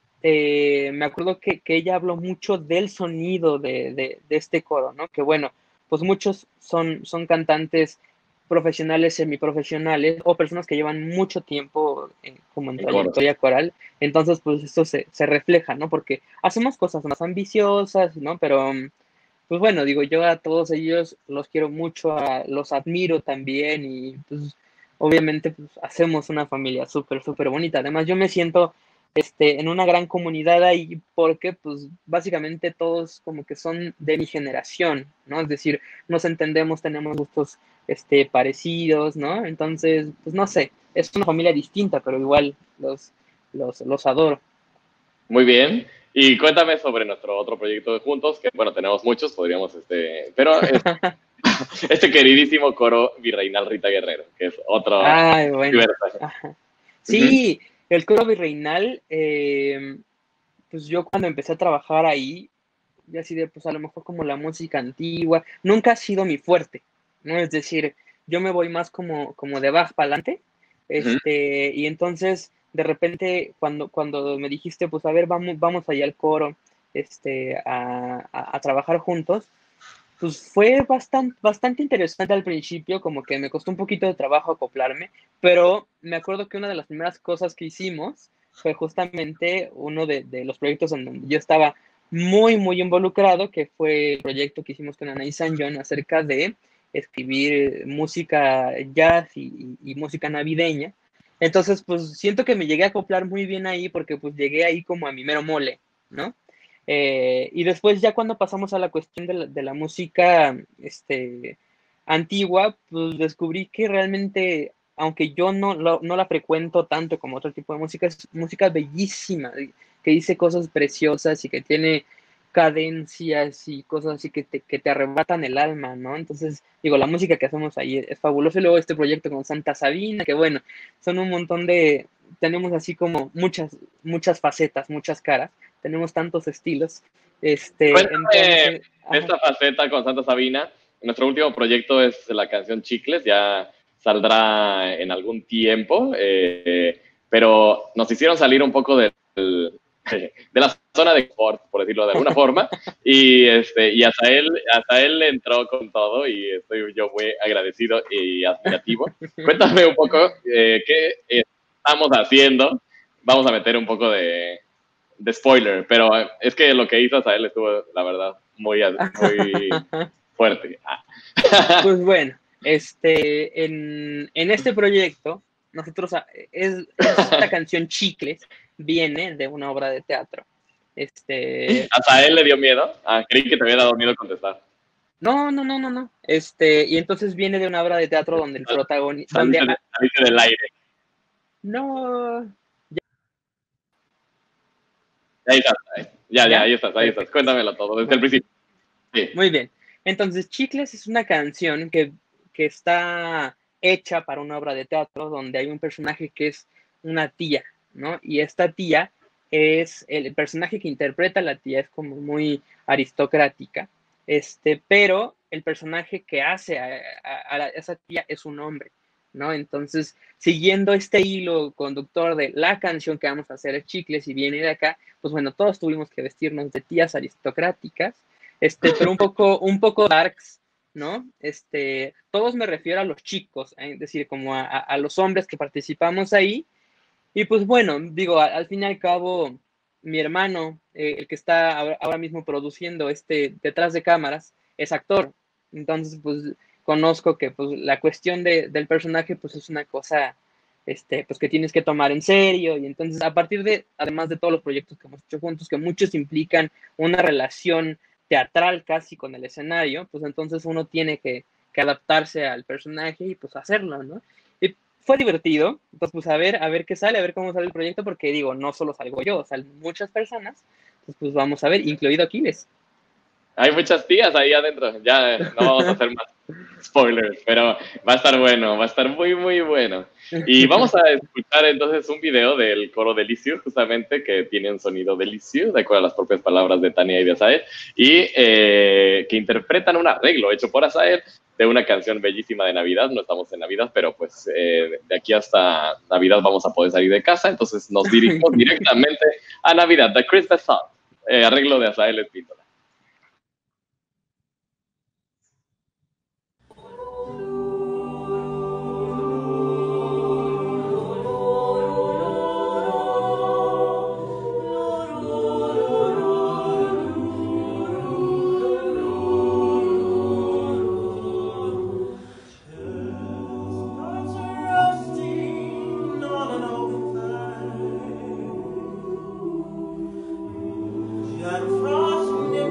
me acuerdo que ella habló mucho del sonido de este coro, ¿no? Que bueno, pues muchos son cantantes profesionales, semiprofesionales o personas que llevan mucho tiempo como en trayectoria coral, entonces pues esto se refleja, ¿no? Porque hacemos cosas más ambiciosas, ¿no? Pero pues bueno, digo, yo a todos ellos los quiero mucho, los admiro también y pues obviamente pues hacemos una familia súper, súper bonita. Además, yo me siento en una gran comunidad ahí porque pues básicamente todos como que son de mi generación, ¿no? Es decir, nos entendemos, tenemos gustos parecidos, ¿no? Entonces, pues no sé, es una familia distinta, pero igual los adoro. Muy bien. Y cuéntame sobre nuestro otro proyecto de juntos, que bueno, tenemos muchos, podríamos, pero este queridísimo coro Virreinal Rita Guerrero, que es otro Ay, bueno. universo. Ajá. Sí, el coro virreinal, pues yo cuando empecé a trabajar ahí, ya así de, pues a lo mejor como la música antigua, nunca ha sido mi fuerte, ¿no? Es decir, yo me voy más como de Bach para adelante, y entonces de repente cuando me dijiste, pues a ver, vamos allá al coro, a trabajar juntos, pues fue bastante interesante al principio, como que me costó un poquito de trabajo acoplarme, pero me acuerdo que una de las primeras cosas que hicimos fue justamente uno de los proyectos en donde yo estaba muy, muy involucrado, que fue el proyecto que hicimos con Anaí San John acerca de escribir música jazz y música navideña. Entonces, pues siento que me llegué a acoplar muy bien ahí porque pues llegué ahí como a mi mero mole, ¿no? Y después ya cuando pasamos a la cuestión de la música antigua, pues descubrí que realmente, aunque yo no la frecuento tanto como otro tipo de música, es música bellísima, que dice cosas preciosas y que tiene cadencias y cosas así que te arrebatan el alma, ¿no? Entonces, digo, la música que hacemos ahí es fabulosa. Y luego este proyecto con Santa Sabina, que bueno, son un montón tenemos así como muchas facetas, muchas caras, tenemos tantos estilos. Cuéntame Entonces, de esta faceta con Santa Sabina. Nuestro último proyecto es la canción Chicles, ya saldrá en algún tiempo, pero nos hicieron salir un poco de la zona de confort, por decirlo de alguna forma, y hasta él entró con todo y estoy yo muy agradecido y admirativo. Cuéntame un poco qué es estamos haciendo, vamos a meter un poco de spoiler, pero es que lo que hizo Azael estuvo, la verdad, muy fuerte. Pues bueno, en este proyecto, nosotros, esta canción Chicles viene de una obra de teatro. ¿Azael le dio miedo? Creí que te había dado miedo contestar. No. Y entonces viene de una obra de teatro donde el protagonista... Saliste del aire. No. Ahí estás. Cuéntamelo todo, desde el principio. Sí. Muy bien. Entonces, Chicles es una canción que está hecha para una obra de teatro donde hay un personaje que es una tía, ¿no? Y esta tía es el personaje que interpreta a la tía, es como muy aristocrática, pero el personaje que hace a esa tía es un hombre, ¿no? Entonces, siguiendo este hilo conductor de la canción que vamos a hacer es Chicles y viene de acá, pues bueno, todos tuvimos que vestirnos de tías aristocráticas, pero un poco darks, ¿no? Todos me refiero a los chicos, es decir, como a los hombres que participamos ahí. Y pues bueno, digo, al fin y al cabo, mi hermano, el que está ahora mismo produciendo detrás de cámaras, es actor. Entonces, pues conozco que pues, la cuestión del personaje pues es una cosa pues que tienes que tomar en serio. Y entonces, a partir además de todos los proyectos que hemos hecho juntos, que muchos implican una relación teatral casi con el escenario, pues entonces uno tiene que adaptarse al personaje y pues hacerlo, ¿no? Y fue divertido, entonces pues a ver qué sale, a ver cómo sale el proyecto, porque digo, no solo salgo yo, salen muchas personas, entonces pues vamos a ver, incluido Aquiles. Hay muchas tías ahí adentro, ya no vamos a hacer más spoilers, pero va a estar bueno, va a estar muy, muy bueno. Y vamos a escuchar entonces un video del coro de Lisieux, justamente, que tiene un sonido de Lisieux, de acuerdo a las propias palabras de Tania y de Azael, y que interpretan un arreglo hecho por Azael de una canción bellísima de Navidad. No estamos en Navidad, pero pues de aquí hasta Navidad vamos a poder salir de casa, entonces nos dirigimos directamente a Navidad, The Christmas Song, arreglo de Azael Espíndola. Frost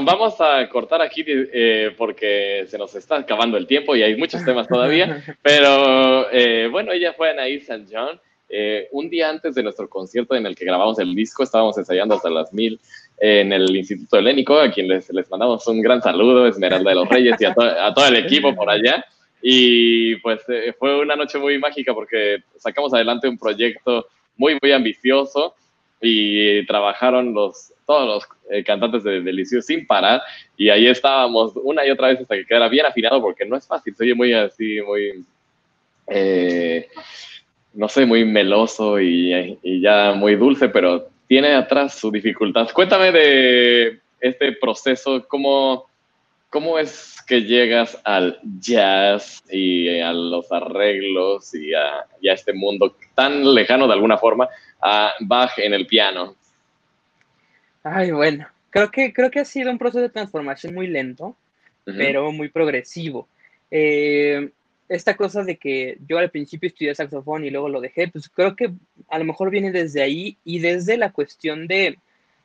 vamos a cortar aquí porque se nos está acabando el tiempo y hay muchos temas todavía, pero bueno, ella fue Anaïs St. John. Un día antes de nuestro concierto en el que grabamos el disco, estábamos ensayando hasta las 1000 en el Instituto Helénico, a quien les mandamos un gran saludo, Esmeralda de los Reyes y a todo el equipo por allá. Y pues fue una noche muy mágica porque sacamos adelante un proyecto muy, muy ambicioso y trabajaron todos los cantantes de Delicioso sin parar, y ahí estábamos una y otra vez hasta que quedara bien afinado, porque no es fácil, se oye muy así, muy, no sé, muy meloso y ya muy dulce, pero tiene atrás su dificultad. Cuéntame de este proceso, ¿cómo es que llegas al jazz y a los arreglos y a este mundo tan lejano de alguna forma a Bach en el piano? Ay, bueno, creo que ha sido un proceso de transformación muy lento, pero muy progresivo. Esta cosa de que yo al principio estudié saxofón y luego lo dejé, pues creo que a lo mejor viene desde ahí y desde la cuestión de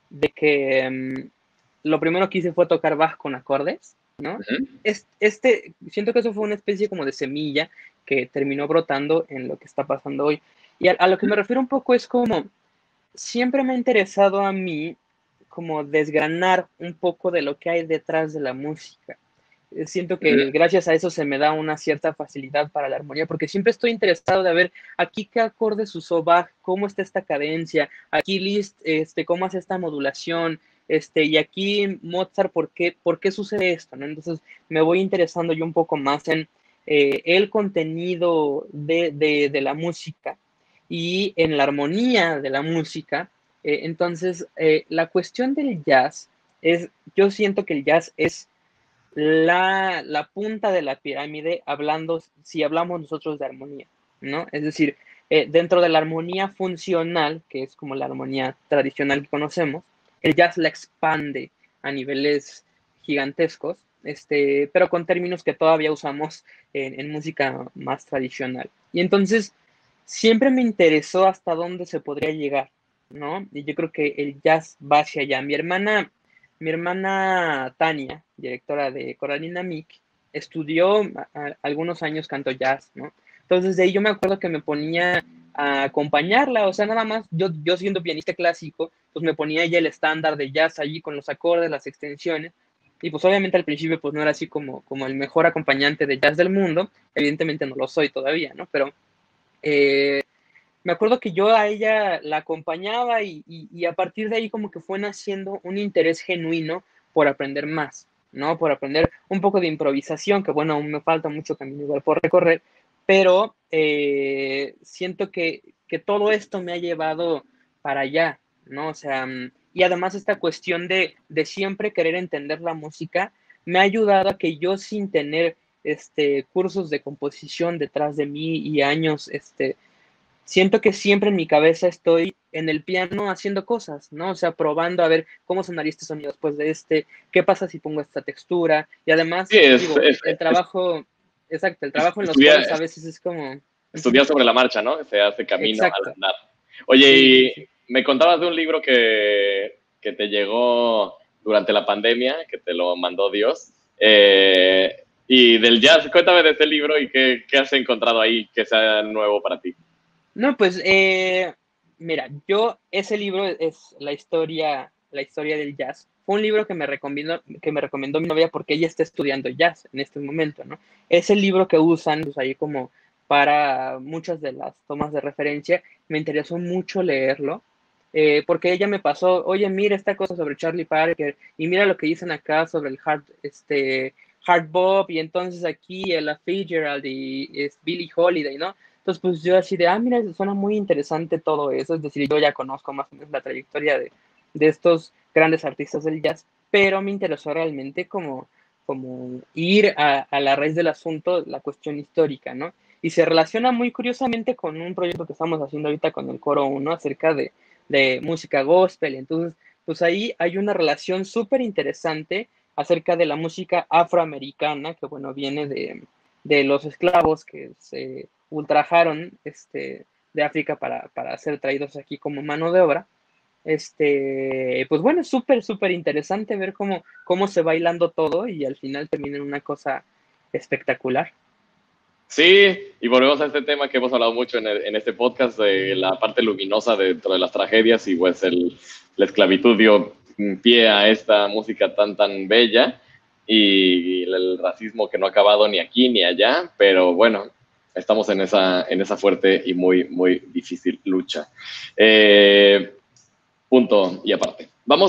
que lo primero que hice fue tocar Bach con acordes, ¿no? Siento que eso fue una especie como de semilla que terminó brotando en lo que está pasando hoy. Y a lo que me refiero un poco es como, siempre me ha interesado a mí como desgranar un poco de lo que hay detrás de la música. Siento que gracias a eso se me da una cierta facilidad para la armonía, porque siempre estoy interesado de ver aquí qué acordes usó Bach, cómo está esta cadencia, aquí Liszt, cómo hace esta modulación, y aquí Mozart, ¿por qué sucede esto? ¿No? Entonces me voy interesando yo un poco más en el contenido de la música y en la armonía de la música. Entonces, la cuestión del jazz es, yo siento que el jazz es la punta de la pirámide, si hablamos nosotros de armonía, ¿no? Es decir, dentro de la armonía funcional, que es como la armonía tradicional que conocemos, el jazz la expande a niveles gigantescos, pero con términos que todavía usamos en música más tradicional. Y entonces, siempre me interesó hasta dónde se podría llegar, ¿no? Y yo creo que el jazz va hacia allá. Mi hermana Tania, directora de Coralina Mick, estudió algunos años canto jazz, ¿no? Entonces de ahí yo me acuerdo que me ponía a acompañarla, o sea, nada más, yo siendo pianista clásico, pues me ponía ella el estándar de jazz allí con los acordes, las extensiones, y pues obviamente al principio pues no era así como el mejor acompañante de jazz del mundo, evidentemente no lo soy todavía, ¿no? Pero me acuerdo que yo a ella la acompañaba y a partir de ahí como que fue naciendo un interés genuino por aprender más, ¿no? Por aprender un poco de improvisación, que bueno, aún me falta mucho camino igual por recorrer, pero siento que todo esto me ha llevado para allá, ¿no? O sea, y además esta cuestión de siempre querer entender la música me ha ayudado a que yo sin tener cursos de composición detrás de mí y años, siento que siempre en mi cabeza estoy en el piano haciendo cosas, ¿no? O sea, probando a ver cómo sonaría este sonido después de qué pasa si pongo esta textura. Y además, Sí, digo, el trabajo, exacto, el trabajo en los estudiar, coros a veces es como... estudiar sobre la marcha, ¿no? Se hace camino al Exacto. andar. Oye, Sí, y sí, sí. me contabas de un libro que te llegó durante la pandemia, que te lo mandó Dios, y del jazz. Cuéntame de ese libro y qué has encontrado ahí que sea nuevo para ti. No, pues, mira, ese libro es la historia del jazz. Fue un libro que me recomendó mi novia porque ella está estudiando jazz en este momento, ¿no? Es el libro que usan, pues, ahí como para muchas de las tomas de referencia. Me interesó mucho leerlo, porque ella me pasó, oye, mira esta cosa sobre Charlie Parker, y mira lo que dicen acá sobre el hard bop, y entonces aquí Ella Fitzgerald y es Billie Holiday, ¿no? Entonces, pues yo así de, mira, suena muy interesante todo eso, es decir, yo ya conozco más o menos la trayectoria de estos grandes artistas del jazz, pero me interesó realmente como ir a la raíz del asunto, la cuestión histórica, ¿no? Y se relaciona muy curiosamente con un proyecto que estamos haciendo ahorita con el Coro 1 acerca de música gospel. Entonces, pues ahí hay una relación súper interesante acerca de la música afroamericana, que bueno, viene de los esclavos que se ultrajaron de África para ser traídos aquí como mano de obra. Pues bueno, es súper, súper interesante ver cómo se va hilando todo y al final termina en una cosa espectacular. Sí, y volvemos a este tema que hemos hablado mucho en este podcast, de la parte luminosa dentro de las tragedias, y pues la esclavitud dio pie a esta música tan bella, y el racismo que no ha acabado ni aquí ni allá, pero bueno, estamos en esa fuerte y muy difícil lucha. Punto y aparte.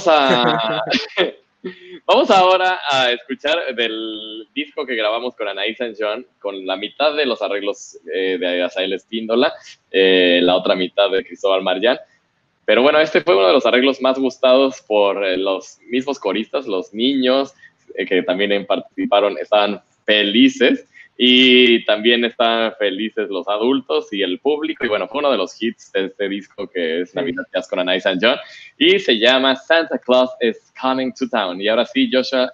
Vamos ahora a escuchar del disco que grabamos con Anaí San John, con la mitad de los arreglos de Asael Espíndola, la otra mitad de Cristóbal Marján. Pero bueno, este fue uno de los arreglos más gustados por los mismos coristas, los niños que también participaron, estaban felices, y también estaban felices los adultos y el público. Y bueno, fue uno de los hits de este disco, que es Navidad Jazz con Anaí San John, y se llama Santa Claus is Coming to Town. Y ahora sí, Joshua.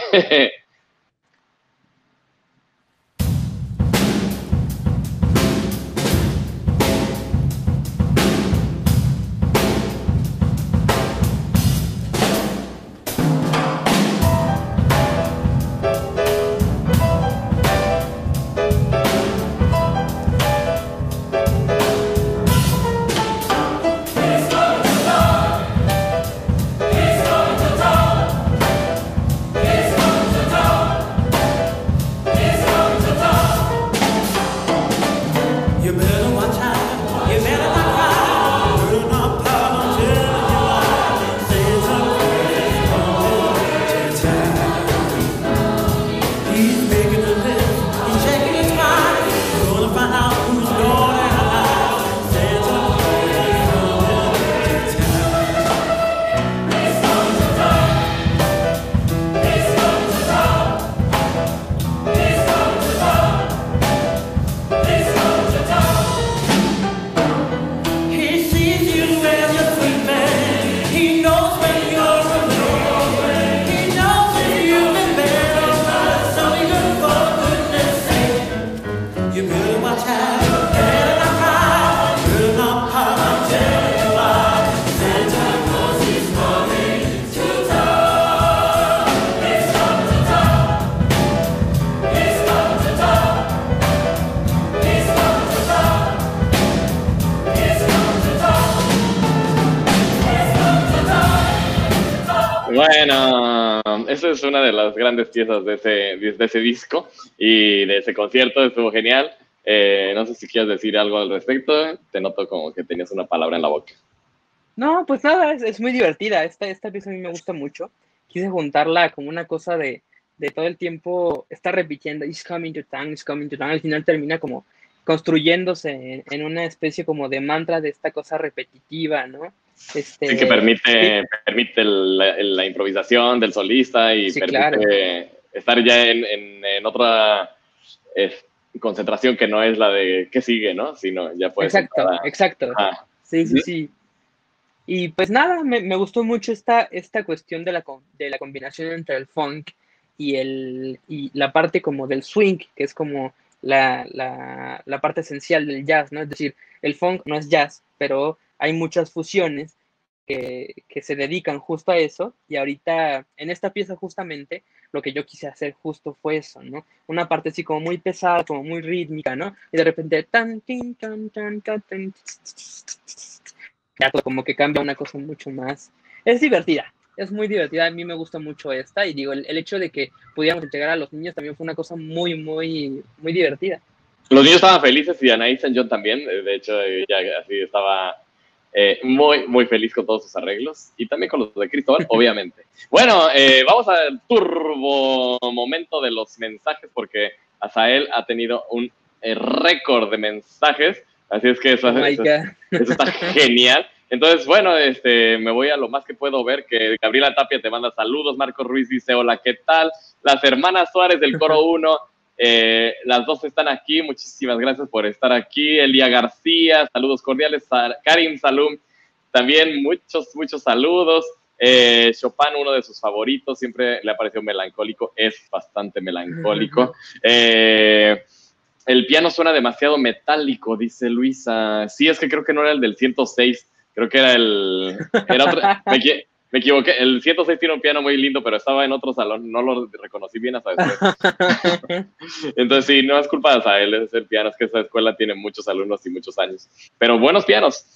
Bueno, esa es una de las grandes piezas de ese disco y de ese concierto. Estuvo genial. No sé si quieres decir algo al respecto. Te noto como que tenías una palabra en la boca. No, pues nada, es muy divertida. Esta pieza a mí me gusta mucho. Quise juntarla como una cosa de todo el tiempo estar repitiendo, it's coming to town, it's coming to town. Al final termina como construyéndose en una especie como de mantra de esta cosa repetitiva, ¿no? Sí, que permite la improvisación del solista y sí, permite claro. estar ya en otra concentración que no es la de qué sigue, ¿no? Sino ya puedes... Exacto. Sí. Y pues nada, me gustó mucho esta cuestión de la combinación entre el funk y la parte como del swing, que es como la parte esencial del jazz, ¿no? Es decir, el funk no es jazz, pero hay muchas fusiones que se dedican justo a eso, y ahorita en esta pieza justamente lo que yo quise hacer justo fue eso, ¿no? Una parte así como muy pesada, como muy rítmica, ¿no? Y de repente tan, tin, tan, tan, tan, tan, ya como que cambia una cosa mucho más. Es divertida, es muy divertida. A mí me gusta mucho esta, y digo, el hecho de que pudiéramos entregar a los niños también fue una cosa muy divertida. Los niños estaban felices y Anaí San John también. De hecho, ya así estaba muy feliz con todos sus arreglos, y también con los de Cristóbal, obviamente. Bueno, vamos al turbo momento de los mensajes, porque Asael ha tenido un récord de mensajes, así es que eso está genial. Entonces, bueno, me voy a lo más que puedo ver, que Gabriela Tapia te manda saludos, Marco Ruiz dice, hola, ¿qué tal? Las hermanas Suárez del Coro 1, las dos están aquí, muchísimas gracias por estar aquí. Elia García, saludos cordiales. Karim Salum, también muchos saludos. Chopin, uno de sus favoritos, siempre le ha parecido melancólico, es bastante melancólico. El piano suena demasiado metálico, dice Luisa. Sí, es que creo que no era el del 106 Creo que era otro, me equivoqué, el 106 tiene un piano muy lindo, pero estaba en otro salón, no lo reconocí bien hasta después. Entonces sí, no es culpa de Asael, es el piano, es que esa escuela tiene muchos alumnos y muchos años, pero buenos pianos.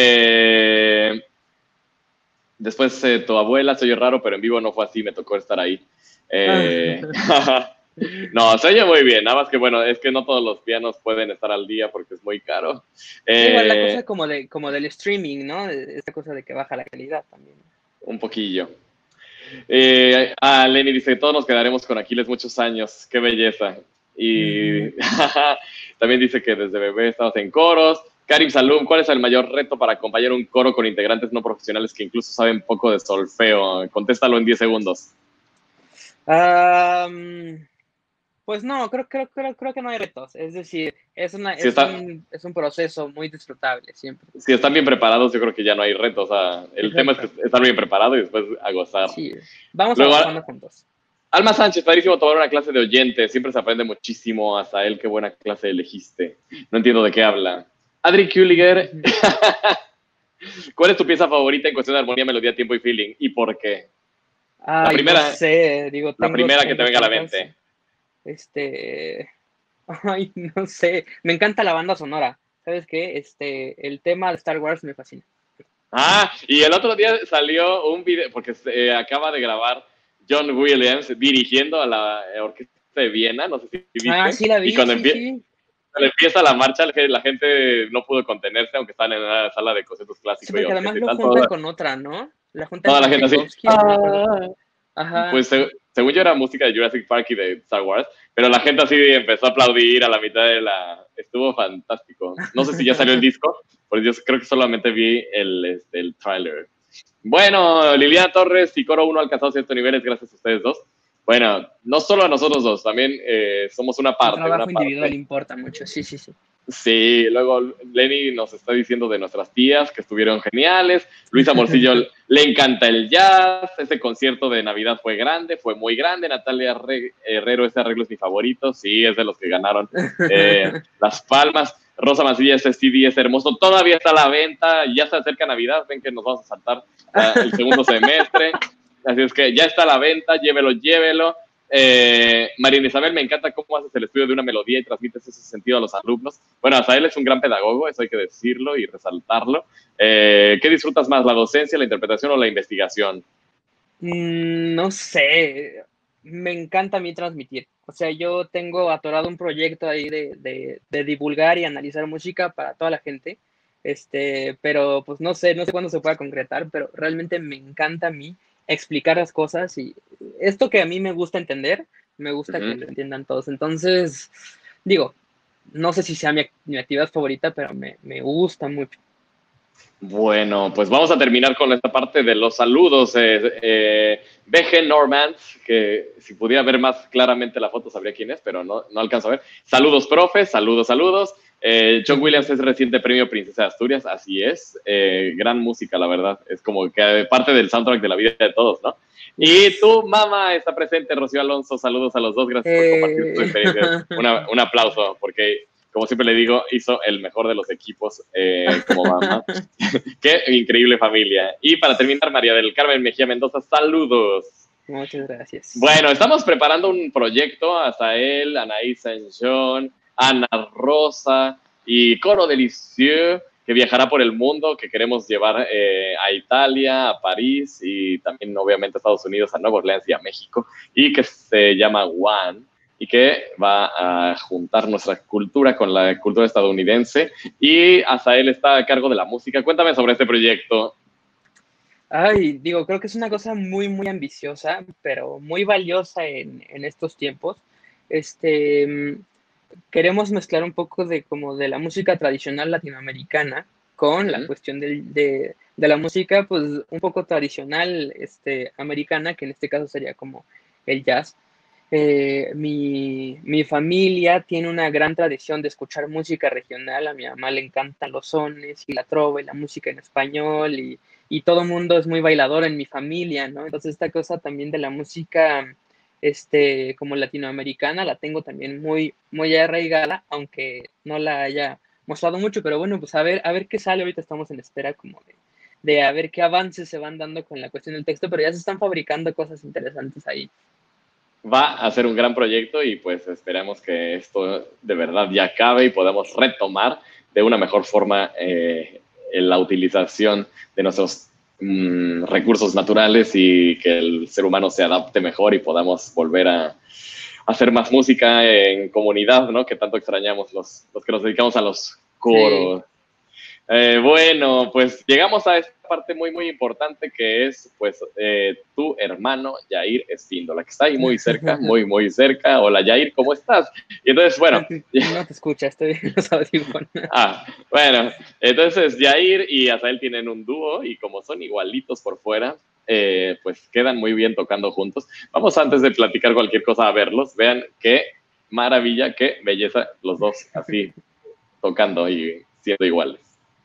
Después tu abuela se oye raro, pero en vivo no fue así, me tocó estar ahí. No, se oye muy bien, nada más que bueno, es que no todos los pianos pueden estar al día porque es muy caro. Igual la cosa como del streaming, ¿no? Esta cosa de que baja la calidad también. Un poquillo. Lenny dice, todos nos quedaremos con Aquiles muchos años, qué belleza. Y también dice que desde bebé estabas en coros. Karim Salum, ¿cuál es el mayor reto para acompañar un coro con integrantes no profesionales que incluso saben poco de solfeo? Contéstalo en 10 segundos. Pues no, creo que no hay retos. Es decir, es un proceso muy disfrutable siempre. Si están bien preparados, yo creo que ya no hay retos. O sea, el tema es que estar bien preparado y después a gozar. Sí, vamos avanzando juntos. Alma Sánchez, padrísimo tomar una clase de oyente. Siempre se aprende muchísimo. Hasta él, qué buena clase elegiste. No entiendo de qué habla. Adri Kuliger, ¿cuál es tu pieza favorita en cuestión de armonía, melodía, tiempo y feeling? ¿Y por qué? La primera, no sé, la primera que te venga a la mente. Ay, no sé. Me encanta la banda sonora. ¿Sabes qué? El tema de Star Wars me fascina. Y el otro día salió un video, porque acaba de grabar John Williams dirigiendo a la Orquesta de Viena, no sé si viste. Sí la vi, y cuando sí. Cuando empieza la marcha, la gente no pudo contenerse, aunque están en una sala de conciertos clásicos. Sí, porque además lo juntan con otra, ¿no? Toda la gente así. Ajá. Pues según yo era música de Jurassic Park y de Star Wars, pero la gente así empezó a aplaudir a la mitad de la... Estuvo fantástico. No sé si ya salió el disco, porque yo creo que solamente vi el tráiler. Bueno, Liliana Torres y Coro 1 ha alcanzado ciertos niveles gracias a ustedes dos. Bueno, no solo a nosotros dos, también somos una parte. El trabajo individual importa mucho, sí. Sí, luego Lenny nos está diciendo de nuestras tías que estuvieron geniales. Luisa Morcillo le encanta el jazz. Ese concierto de Navidad fue grande, fue muy grande. Natalia Herrero, ese arreglo es mi favorito. Sí, es de los que ganaron las palmas. Rosa Mancilla, ese CD es hermoso. Todavía está a la venta. Ya se acerca Navidad. Ven que nos vamos a saltar el segundo semestre. Así es que ya está a la venta. Llévelo. María Isabel, me encanta cómo haces el estudio de una melodía y transmites ese sentido a los alumnos. Bueno, Asael es un gran pedagogo, eso hay que decirlo y resaltarlo. ¿Qué disfrutas más, la docencia, la interpretación o la investigación? No sé, me encanta a mí transmitir. O sea, yo tengo atorado un proyecto ahí de divulgar y analizar música para toda la gente. Pero pues no sé cuándo se pueda concretar, pero realmente me encanta a mí explicar las cosas y esto que a mí me gusta entender, me gusta que lo entiendan todos. Entonces, digo, no sé si sea mi actividad favorita, pero me gusta mucho. Bueno, pues vamos a terminar con esta parte de los saludos. BG Normand, que si pudiera ver más claramente la foto sabría quién es, pero no alcanzo a ver. Saludos, profe, saludos. John Williams es reciente premio Princesa de Asturias, así es. Gran música, la verdad. Es como que parte del soundtrack de la vida de todos, ¿no? Y tu mamá está presente, Rocío Alonso. Saludos a los dos, gracias por compartir tu experiencia. Un aplauso, porque como siempre le digo, hizo el mejor de los equipos como mamá. Qué increíble familia. Y para terminar, María del Carmen Mejía Mendoza, saludos. Muchas gracias. Bueno, estamos preparando un proyecto, Asael, Anaís Saint-Jean, Ana Rosa y Coro de Lisieux, que viajará por el mundo, que queremos llevar a Italia, a París y también obviamente a Estados Unidos, a Nueva Orleans y a México, y que se llama One, y que va a juntar nuestra cultura con la cultura estadounidense. Y Asael está a cargo de la música. Cuéntame sobre este proyecto. Creo que es una cosa muy, muy ambiciosa, pero muy valiosa en estos tiempos. Queremos mezclar un poco de la música tradicional latinoamericana con la cuestión de la música, pues, un poco tradicional americana, que en este caso sería como el jazz. Mi familia tiene una gran tradición de escuchar música regional. A mi mamá le encantan los sones y la trova y la música en español y todo el mundo es muy bailador en mi familia, ¿no? Entonces esta cosa también de la música como latinoamericana la tengo también muy, muy arraigada, aunque no la haya mostrado mucho, pero bueno, pues a ver qué sale. Ahorita estamos en espera como de a ver qué avances se van dando con la cuestión del texto, pero ya se están fabricando cosas interesantes ahí. Va a ser un gran proyecto y pues esperamos que esto de verdad ya acabe y podamos retomar de una mejor forma la utilización de nuestros recursos naturales y que el ser humano se adapte mejor y podamos volver a hacer más música en comunidad, ¿no? Que tanto extrañamos los que nos dedicamos a los coros. Sí. Bueno, pues llegamos a esta parte muy, muy importante que es, pues, tu hermano Yair Espíndola, que está ahí muy cerca, muy, muy cerca. Hola, Yair, ¿cómo estás? Y entonces, bueno. No te escucha, estoy en los audífonos. Bueno, entonces Yair y Azael tienen un dúo y como son igualitos por fuera, pues quedan muy bien tocando juntos. Vamos antes de platicar cualquier cosa a verlos. Vean qué maravilla, qué belleza los dos así tocando y siendo iguales.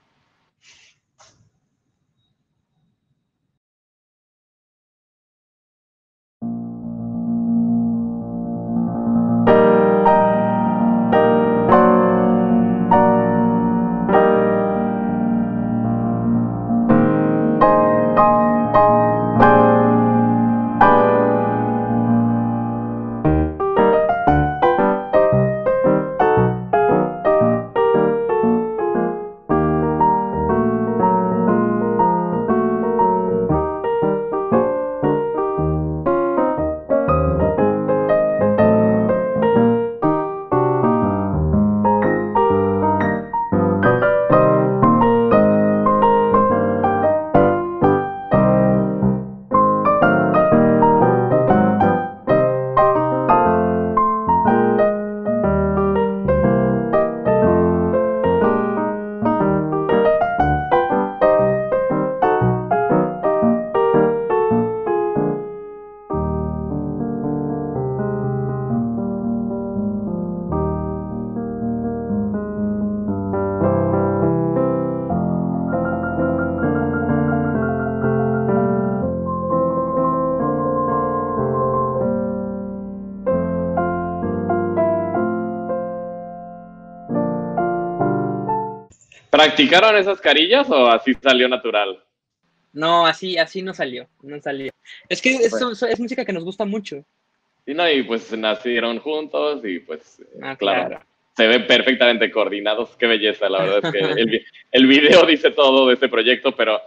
¿Practicaron esas carillas o así salió natural? No, así no salió. Es que es música que nos gusta mucho. Sí, no, y pues nacieron juntos y pues, claro, se ven perfectamente coordinados. Qué belleza, la verdad es que el video dice todo de este proyecto, pero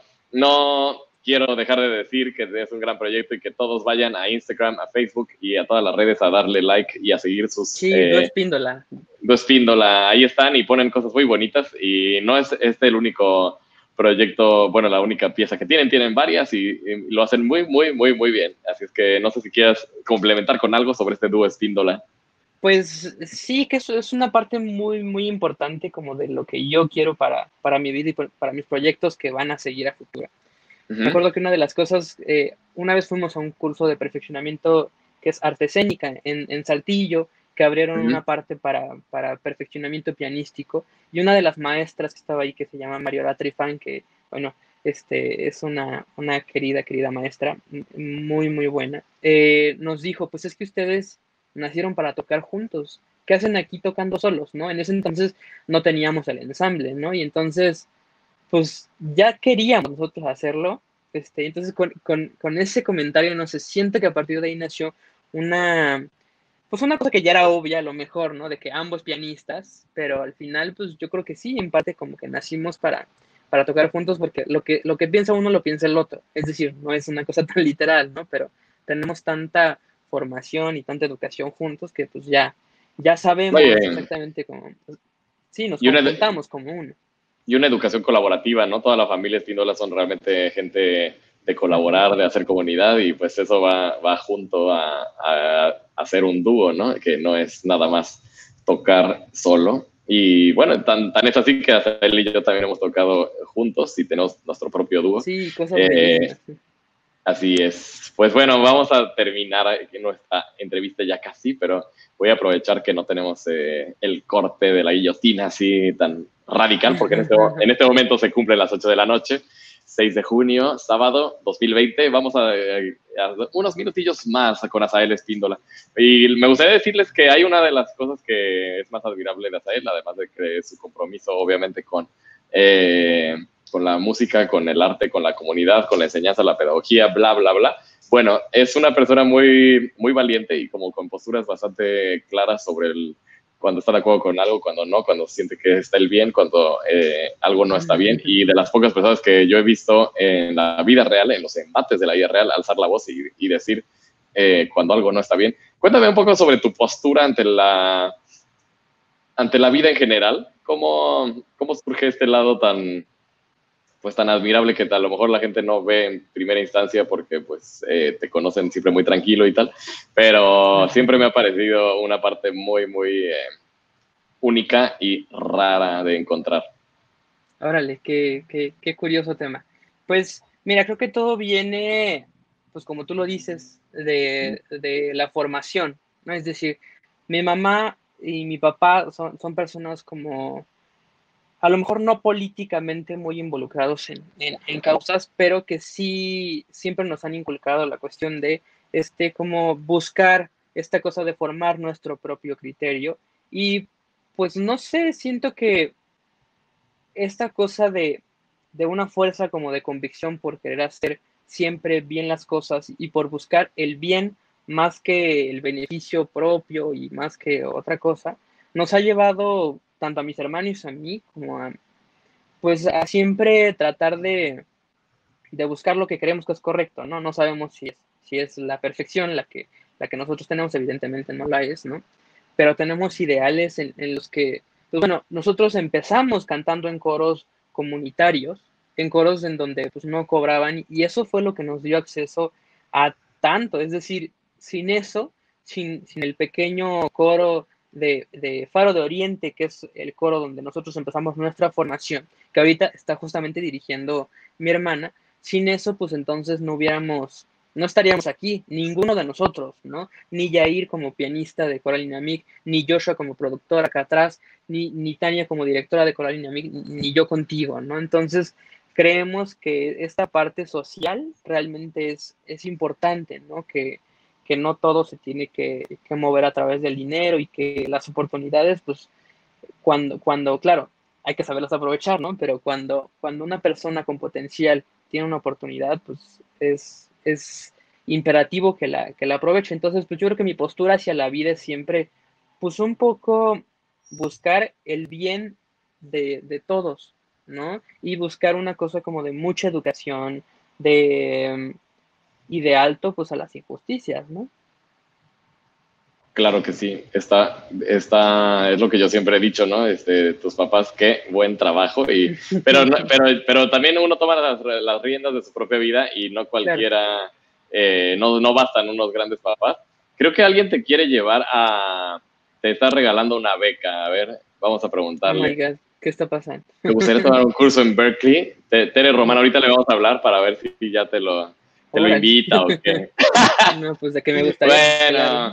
no quiero dejar de decir que es un gran proyecto y que todos vayan a Instagram, a Facebook y a todas las redes a darle like y a seguir sus... Sí, Dúo Espíndola. Dúo Espíndola, ahí están y ponen cosas muy bonitas y no es el único proyecto, bueno, la única pieza que tienen varias y lo hacen muy, muy, muy, muy bien. Así es que no sé si quieras complementar con algo sobre este dúo Espíndola. Pues sí, que eso es una parte muy, muy importante como de lo que yo quiero para mi vida y para mis proyectos que van a seguir a futuro. Me acuerdo que una de las cosas, una vez fuimos a un curso de perfeccionamiento que es arte escénica en Saltillo, que abrieron una parte para perfeccionamiento pianístico, y una de las maestras que estaba ahí, que se llama Mariola Trifán, que, bueno, es una querida maestra, muy, muy buena, nos dijo, pues es que ustedes nacieron para tocar juntos, ¿qué hacen aquí tocando solos, no? En ese entonces no teníamos el ensamble, ¿no? Y entonces, pues ya queríamos nosotros hacerlo, entonces con ese comentario, no sé, siento que a partir de ahí nació una cosa que ya era obvia a lo mejor, ¿no? De que ambos pianistas, pero al final, pues yo creo que sí, en parte como que nacimos para tocar juntos, porque lo que piensa uno lo piensa el otro, es decir, no es una cosa tan literal, ¿no? Pero tenemos tanta formación y tanta educación juntos que pues ya sabemos exactamente cómo, pues, sí, nos complementamos como uno. Y una educación colaborativa, ¿no? Toda la familia Espíndola son realmente gente de colaborar, de hacer comunidad y pues eso va junto a hacer un dúo, ¿no? Que no es nada más tocar solo. Y bueno, tan es así que hasta él y yo también hemos tocado juntos y tenemos nuestro propio dúo. Sí, cosas bellísimas. Así es. Pues bueno, vamos a terminar nuestra entrevista ya casi, pero voy a aprovechar que no tenemos el corte de la guillotina así tan radical, porque en este momento se cumple las 8 de la noche, 6 de junio, sábado 2020. Vamos a unos minutillos más con Azael Espíndola. Y me gustaría decirles que hay una de las cosas que es más admirable de Azael, además de que su compromiso obviamente con con la música, con el arte, con la comunidad, con la enseñanza, la pedagogía, bla, bla, bla. Bueno, es una persona muy, muy valiente y como con posturas bastante claras sobre cuando está de acuerdo con algo, cuando no, cuando siente que está el bien, cuando algo no está bien. Y de las pocas personas que yo he visto en la vida real, en los embates de la vida real, alzar la voz y decir cuando algo no está bien. Cuéntame un poco sobre tu postura ante la vida en general. ¿Cómo surge este lado tan admirable que a lo mejor la gente no ve en primera instancia porque pues te conocen siempre muy tranquilo y tal, pero siempre me ha parecido una parte muy, muy única y rara de encontrar? Órale, qué curioso tema. Pues mira, creo que todo viene, pues como tú lo dices, de la formación, ¿no? Es decir, mi mamá y mi papá son personas como, a lo mejor no políticamente muy involucrados en causas, pero que sí siempre nos han inculcado la cuestión de como buscar esta cosa de formar nuestro propio criterio. Y pues no sé, siento que esta cosa de una fuerza como de convicción por querer hacer siempre bien las cosas y por buscar el bien más que el beneficio propio y más que otra cosa, nos ha llevado tanto a mis hermanos y a mí como a, pues a siempre tratar de buscar lo que creemos que es correcto, ¿no? No sabemos si es la perfección la que nosotros tenemos, evidentemente no la es, ¿no? Pero tenemos ideales en los que, pues bueno, nosotros empezamos cantando en coros comunitarios, en coros en donde pues no cobraban, y eso fue lo que nos dio acceso a tanto, es decir, sin eso, sin el pequeño coro de Faro de Oriente, que es el coro donde nosotros empezamos nuestra formación, que ahorita está justamente dirigiendo mi hermana, sin eso, pues entonces no estaríamos aquí, ninguno de nosotros, ¿no? Ni Yair como pianista de Coral Inamic, ni Joshua como productor acá atrás, ni Tania como directora de Coral Inamic, ni yo contigo, ¿no? Entonces, creemos que esta parte social realmente es importante, ¿no? Que no todo se tiene que mover a través del dinero y que las oportunidades, pues, claro, hay que saberlas aprovechar, ¿no? Pero cuando una persona con potencial tiene una oportunidad, pues es imperativo que la aproveche. Entonces, pues yo creo que mi postura hacia la vida es siempre, pues un poco buscar el bien de todos, ¿no? Y buscar una cosa como de mucha educación, de, y de alto, pues a las injusticias, ¿no? Claro que sí, es lo que yo siempre he dicho, ¿no? Tus papás, qué buen trabajo, pero también uno toma las riendas de su propia vida y no Claro. cualquiera, no bastan unos grandes papás. Creo que alguien te quiere te está regalando una beca, a ver, vamos a Oh my preguntarle. God, ¿qué está pasando? ¿Te gustaría tomar un curso en Berkeley? Tere Román, ahorita le vamos a hablar para ver si ya te lo Órale. invita o qué. No, pues de qué me gustaría, Bueno, claro.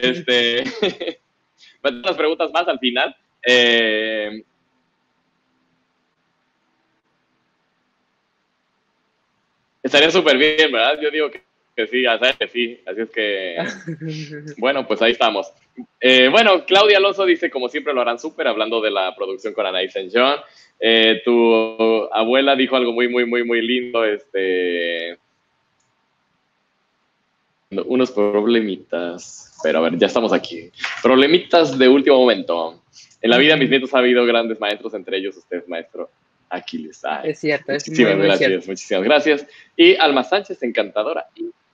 unas preguntas más al final. Estaría súper bien, ¿verdad? Yo digo que sí, ya sabes que sí. Así es que, bueno, pues ahí estamos. Bueno, Claudia Alonso dice, como siempre lo harán súper, hablando de la producción con Anaí Saint John. Tu abuela dijo algo muy, muy, muy, muy lindo, unos problemitas, pero a ver, ya estamos aquí. Problemitas de último momento. En la vida de mis nietos ha habido grandes maestros, entre ellos usted, maestro Aquiles. Ay, Es cierto, es muy, muchísimas muy gracias, cierto. muchísimas gracias. Y Alma Sánchez, encantadora.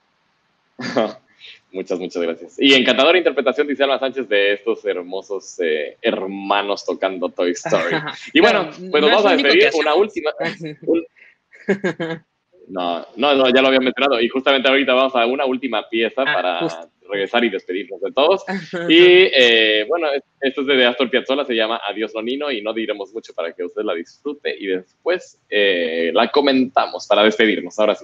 Muchas gracias. Y encantadora interpretación, dice Alma Sánchez, de estos hermosos hermanos tocando Toy Story. Y Claro, bueno, pues nos no es vamos lo a único que despedir. Una hacemos. última. No, ya lo había mencionado. Y justamente ahorita vamos a una última pieza Justo. para regresar y despedirnos de todos. Y bueno, esto es de Astor Piazzolla, se llama Adiós Nonino y no diremos mucho para que usted la disfrute y después la comentamos para despedirnos. Ahora sí.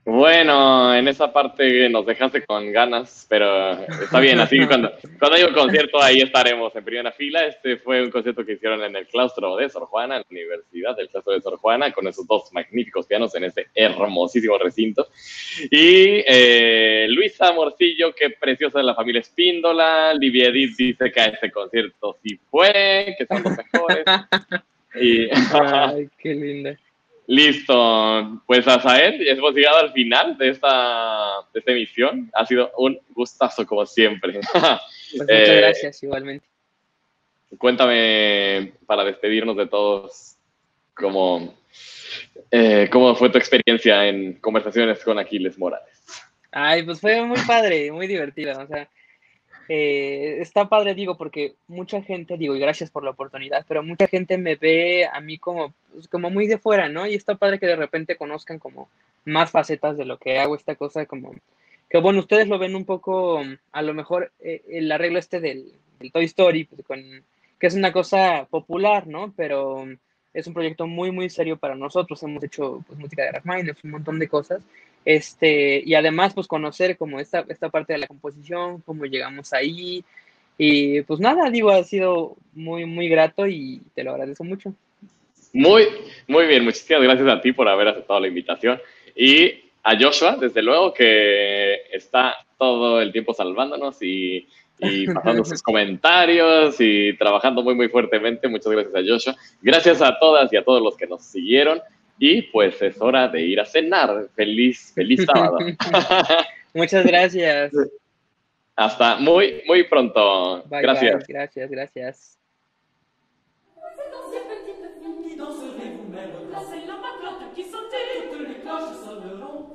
Bueno, en esa parte nos dejaste con ganas, pero está bien, así que cuando haya un concierto ahí estaremos en primera fila. Este fue un concierto que hicieron en el claustro de Sor Juana, en la Universidad del Claustro de Sor Juana, con esos dos magníficos pianos en este hermosísimo recinto. Y Luisa Morcillo, qué preciosa de la familia Espíndola. Livia Edith dice que a este concierto sí fue, que son los mejores. Y Ay, qué linda. listo, pues Azael, hemos llegado al final de esta emisión. Ha sido un gustazo como siempre. Pues muchas gracias, igualmente. Cuéntame, para despedirnos de todos, cómo fue tu experiencia en conversaciones con Aquiles Morales. Ay, pues fue muy padre, muy divertido. O sea, está padre, digo, porque mucha gente, digo, y gracias por la oportunidad, pero mucha gente me ve a mí como, pues, como muy de fuera, ¿no? Y está padre que de repente conozcan como más facetas de lo que hago, esta cosa como, que bueno, ustedes lo ven un poco, a lo mejor el arreglo este del Toy Story, pues, que es una cosa popular, ¿no? Pero es un proyecto muy, muy serio para nosotros. Hemos hecho pues música de Rachmaninoff, un montón de cosas. Y además, pues conocer como esta parte de la composición, cómo llegamos ahí. Y pues nada, digo, ha sido muy, muy grato y te lo agradezco mucho. Muy, muy bien. Muchísimas gracias a ti por haber aceptado la invitación. Y a Joshua, desde luego, que está todo el tiempo salvándonos y pasando sus comentarios y trabajando muy, muy fuertemente. Muchas gracias a Joshua. Gracias a todas y a todos los que nos siguieron. Y pues es hora de ir a cenar. Feliz, feliz sábado. Muchas gracias. Hasta muy, muy pronto. Bye, Gracias. bye. Gracias, gracias. C'est dans ces petites filles qui danserez vous-même. Là, c'est la maclotte qui sautille. Toutes les cloches sonneront.